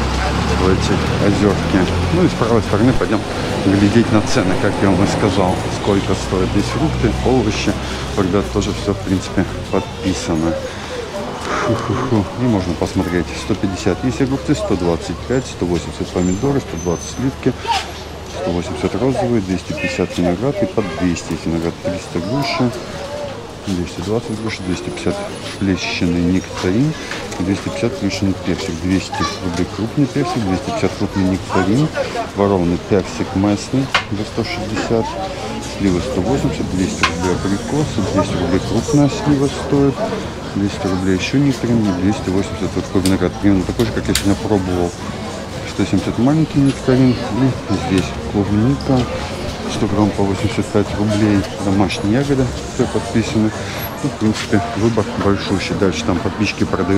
в эти озерки. Ну и с правой стороны пойдем глядеть на цены, как я вам и сказал, сколько стоят здесь фрукты, овощи. Ребят, тоже все, в принципе, подписано. Фу-фу-фу. И можно посмотреть. сто пятьдесят есть огурцы, сто двадцать пять, сто восемьдесят помидоры, сто двадцать сливки, сто восемьдесят розовые, двести пятьдесят виноград и по двести есть виноград, триста груши, двести двадцать груши, двести пятьдесят плещенный нектарин, двести пятьдесят плещенный персик, двести рублей крупный персик, двести пятьдесят крупный нектарин, ворованный персик местный за сто шестьдесят, сливы сто восемьдесят, двести рублей абрикосы, двести рублей крупная слива стоит, двести рублей еще нектарин, двести восемьдесят вот такой виноград, примерно такой же, как я сегодня пробовал, сто семьдесят маленький нектарин, и здесь клубника, сто грамм по восемьдесят пять рублей, домашние ягоды, все подписаны. Ну, в принципе, выбор большущий. Дальше там подписчики продают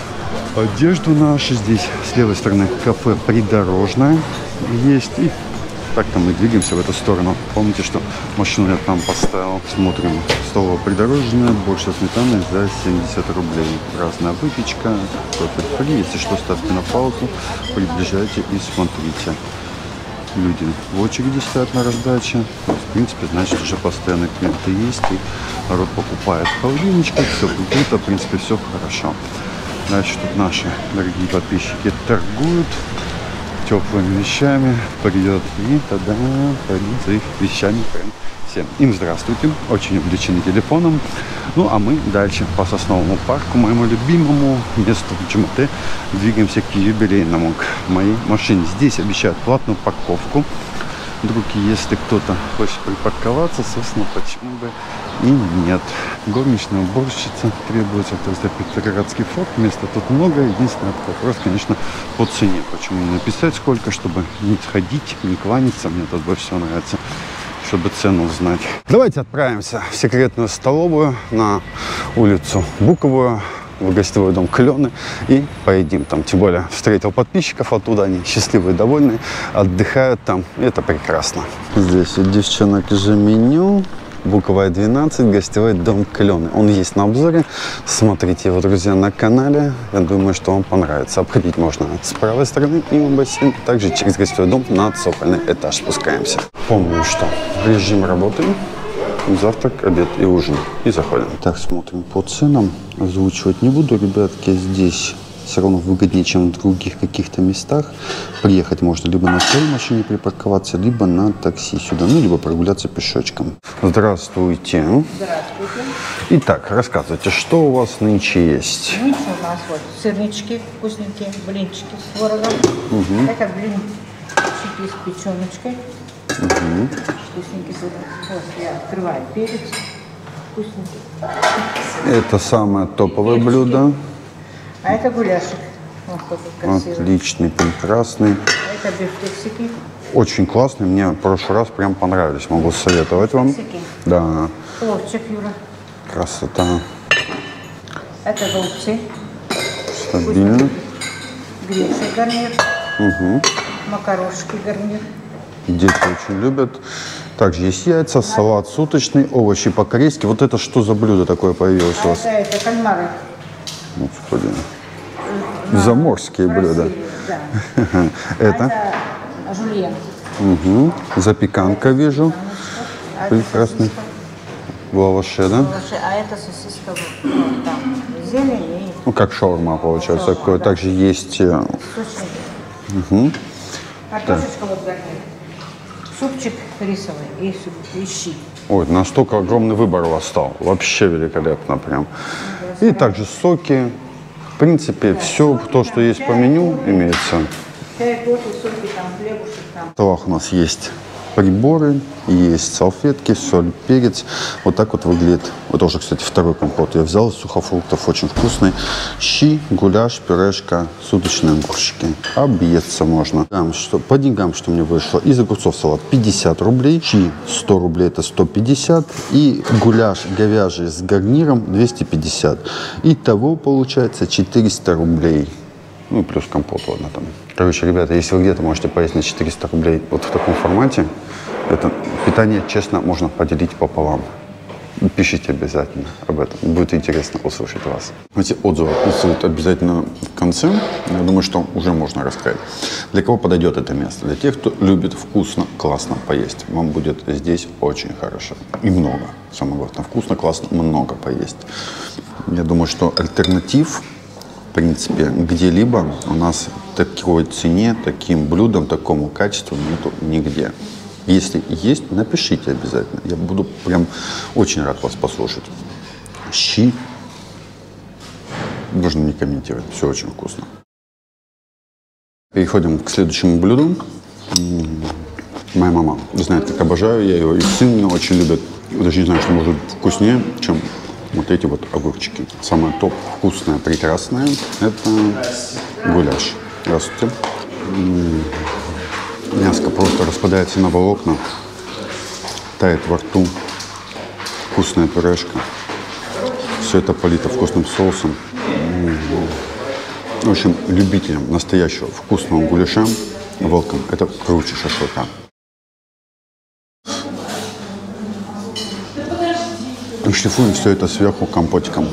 одежду нашу. Здесь с левой стороны кафе «Придорожное» есть. И так-то мы двигаемся в эту сторону. Помните, что машину я там поставил. Смотрим. Столовая «Придорожная», борщ со сметаной за семьдесят рублей. Разная выпечка, кофе фри. Если что, ставьте на паузу, приближайте и смотрите. Люди в очереди стоят на раздаче. То есть, в принципе, значит, уже постоянные клиенты есть. И народ покупает в холодильничках. Все прикрыто. В принципе, все хорошо. Дальше тут наши дорогие подписчики торгуют теплыми вещами. Придет и тогда пойдут за их вещами. Всем им здравствуйте. Очень увлечены телефоном. Ну, а мы дальше по Сосновому парку, моему любимому месту ЧМТ, двигаемся к юбилейному, к моей машине. Здесь обещают платную парковку. Вдруг, если кто-то хочет припарковаться, собственно, почему бы и нет. Горничная уборщица требуется, то есть Петроградский форт. Места тут много. Единственный вопрос, конечно, по цене. Почему не написать сколько, чтобы не ходить, не кланяться. Мне тут больше всего нравится, чтобы цену узнать. Давайте отправимся в секретную столовую на улицу Буковую, в гостевой дом Клены, и поедим там. Тем более встретил подписчиков оттуда, они счастливые, довольные, отдыхают там. Это прекрасно. Здесь у девчонок же меню. Буковая двенадцать, гостевой дом Клены. Он есть на обзоре. Смотрите его, друзья, на канале. Я думаю, что вам понравится. Обходить можно с правой стороны мимо бассейна. Также через гостевой дом на цокольный этаж спускаемся. Помню, что режим работы. Завтрак, обед и ужин. И заходим. Так, смотрим по ценам. Озвучивать не буду, ребятки. Здесь все равно выгоднее, чем в других каких-то местах. Приехать можно либо на своей машине припарковаться, либо на такси сюда, ну, либо прогуляться пешочком. Здравствуйте. Здравствуйте. Итак, рассказывайте, что у вас нынче есть? Нынче у нас вот сырнички вкусненькие, блинчики с творогом. Угу. Это блинчики с печеночкой. Угу. Вкусненький сырок. Вот я открываю перец. Вкусненький. Это самое топовое Перечки. блюдо. А это гуляшик. Вот такой красивый. Отличный, прекрасный. А это бифтексики. Очень классный. Мне в прошлый раз прям понравились. Могу советовать вам. Бифтексики. Да. Пловчик, Юра. Красота. Это голубцы. Стабильно. Греча гарнир. Угу. Макарошки гарнир. Дети очень любят. Также есть яйца, салат суточный, овощи по-корейски. Вот это что за блюдо такое появилось а у вас? Это, это кальмары. Господи. Заморские блюда. Да. Это? Это жульен. Угу. Запеканка вижу. А прекрасный. В лаваше, да? А это сосиска, вот там зелень и... Ну, как шаурма получается. Шаурма, такое. да. Также есть... Угу. Картошечка вот гарнир. Супчик рисовый и, суп, и щи. Ой, настолько огромный выбор у вас стал. Вообще великолепно прям. И также соки. В принципе, да, все соки, то, что там, есть чай, по меню, кофе, имеется. Чай, кофе, соки, там, хлебушек там. В столах у нас есть приборы, есть салфетки, соль, перец. Вот так вот выглядит. Вот тоже, кстати, второй компот я взял из сухофруктов, очень вкусный. Щи, гуляш, пюрешка, суточные огурчики. Объесться можно. Что, по деньгам, что мне вышло, из огурцов салат пятьдесят рублей, щи сто рублей, это сто пятьдесят, и гуляш говяжий с гарниром двести пятьдесят. Итого получается четыреста рублей. Ну, плюс компот, ладно, там. Короче, ребята, если вы где-то можете поесть на четыреста рублей вот в таком формате, это питание, честно, можно поделить пополам. Пишите обязательно об этом. Будет интересно услышать вас. Эти отзывы описывают обязательно в конце. Я думаю, что уже можно рассказать. Для кого подойдет это место? Для тех, кто любит вкусно, классно поесть. Вам будет здесь очень хорошо. И много. Самое главное, вкусно, классно, много поесть. Я думаю, что альтернатив, в принципе, где-либо у нас такой цене, таким блюдом, такому качеству нету нигде. Если есть, напишите обязательно. Я буду прям очень рад вас послушать. Щи. Можно не комментировать. Все очень вкусно. Переходим к следующему блюду. Моя мама знает, как обожаю я ее. И сын меня очень любит. Даже не знаю, что может быть вкуснее, чем вот эти вот огурчики. Самое топ вкусное, прекрасное – это гуляш. Здравствуйте. Мяско просто распадается на волокна, тает во рту, вкусная пюрешка. Все это полито вкусным соусом. В общем, любителям настоящего вкусного гуляша волком это круче шашлыка. И шлифуем все это сверху компотиком.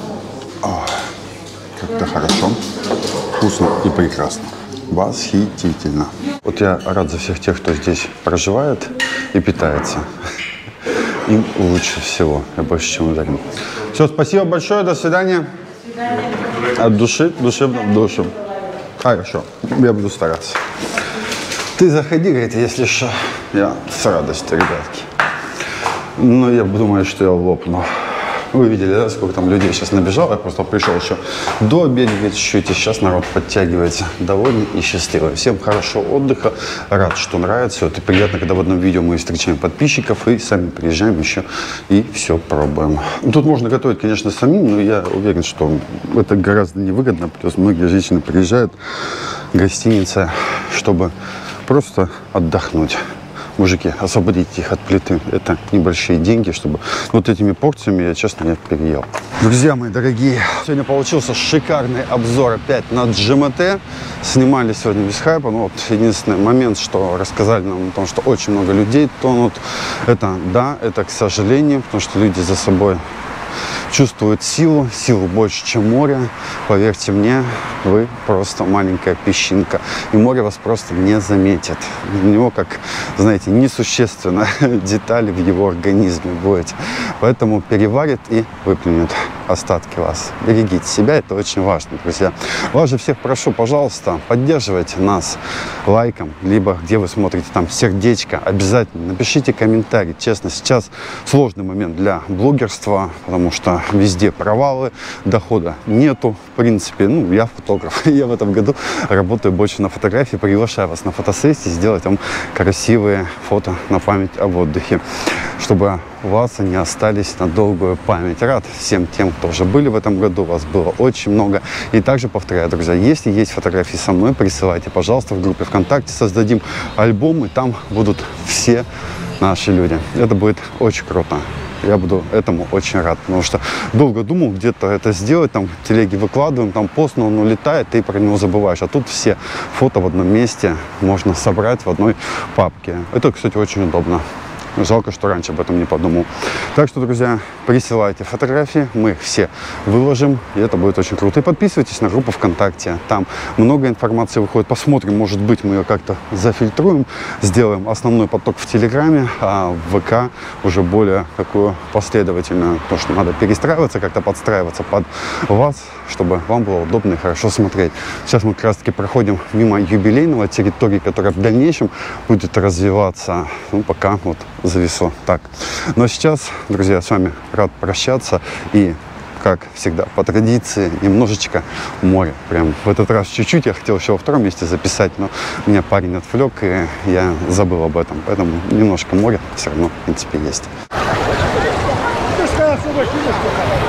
Как-то хорошо, вкусно и прекрасно. Восхитительно. Вот я рад за всех тех, кто здесь проживает и питается. Им лучше всего. Я больше чем уверен. Все, спасибо большое. До свидания. До свидания. От души, душевно в душу. Хорошо. Я буду стараться. Ты заходи, говорит, если что. Я с радостью, ребятки. Но я думаю, что я лопну. Вы видели, да, сколько там людей сейчас набежало. Я просто пришел еще до обеда чуть-чуть, и сейчас народ подтягивается. Довольный и счастливый. Всем хорошего отдыха. Рад, что нравится. Это приятно, когда в одном видео мы встречаем подписчиков и сами приезжаем еще и все пробуем. Тут можно готовить, конечно, самим, но я уверен, что это гораздо невыгодно. Плюс многие женщины приезжают в гостиницы, чтобы просто отдохнуть. Мужики, освободите их от плиты. Это небольшие деньги, чтобы вот этими порциями я, честно, не переел. Друзья мои дорогие, сегодня получился шикарный обзор опять на джи эм тэ. Снимали сегодня без хайпа. Ну, вот единственный момент, что рассказали нам о том, что очень много людей тонут. Это, да, это к сожалению, потому что люди за собой чувствуют силу, силу больше, чем море. Поверьте мне, вы просто маленькая песчинка. И море вас просто не заметит. У него, как, знаете, несущественно детали в его организме будете. Поэтому переварит и выплюнет остатки вас. Берегите себя, это очень важно, друзья. Вас же всех прошу, пожалуйста, поддерживайте нас лайком, либо где вы смотрите, там, сердечко. Обязательно напишите комментарий. Честно, сейчас сложный момент для блогерства, потому что везде провалы, дохода нету, в принципе. Ну, я фотограф, я в этом году работаю больше на фотографии, приглашаю вас на фотосессии, сделать вам красивые фото на память об отдыхе, чтобы у вас они остались на долгую память. Рад всем тем, кто уже были в этом году, вас было очень много. И также повторяю, друзья, если есть фотографии со мной, присылайте, пожалуйста, в группе ВКонтакте, создадим альбом, и там будут все наши люди. Это будет очень круто. Я буду этому очень рад, потому что долго думал где-то это сделать, там в телеге выкладываем, там пост, но он улетает, ты про него забываешь. А тут все фото в одном месте можно собрать в одной папке. Это, кстати, очень удобно. Жалко, что раньше об этом не подумал. Так что, друзья, присылайте фотографии, мы их все выложим, и это будет очень круто. И подписывайтесь на группу ВКонтакте, там много информации выходит. Посмотрим, может быть, мы ее как-то зафильтруем, сделаем основной поток в Телеграме, а в ВК уже более такую последовательную, потому что надо перестраиваться, как-то подстраиваться под вас, чтобы вам было удобно и хорошо смотреть. Сейчас мы как раз-таки проходим мимо юбилейного территории, которая в дальнейшем будет развиваться, ну, пока вот зависло так. Но сейчас, друзья, с вами рад прощаться и, как всегда, по традиции, немножечко море. Прям в этот раз чуть-чуть. Я хотел еще во втором месте записать, но меня парень отвлек, и я забыл об этом. Поэтому немножко моря все равно, в принципе, есть.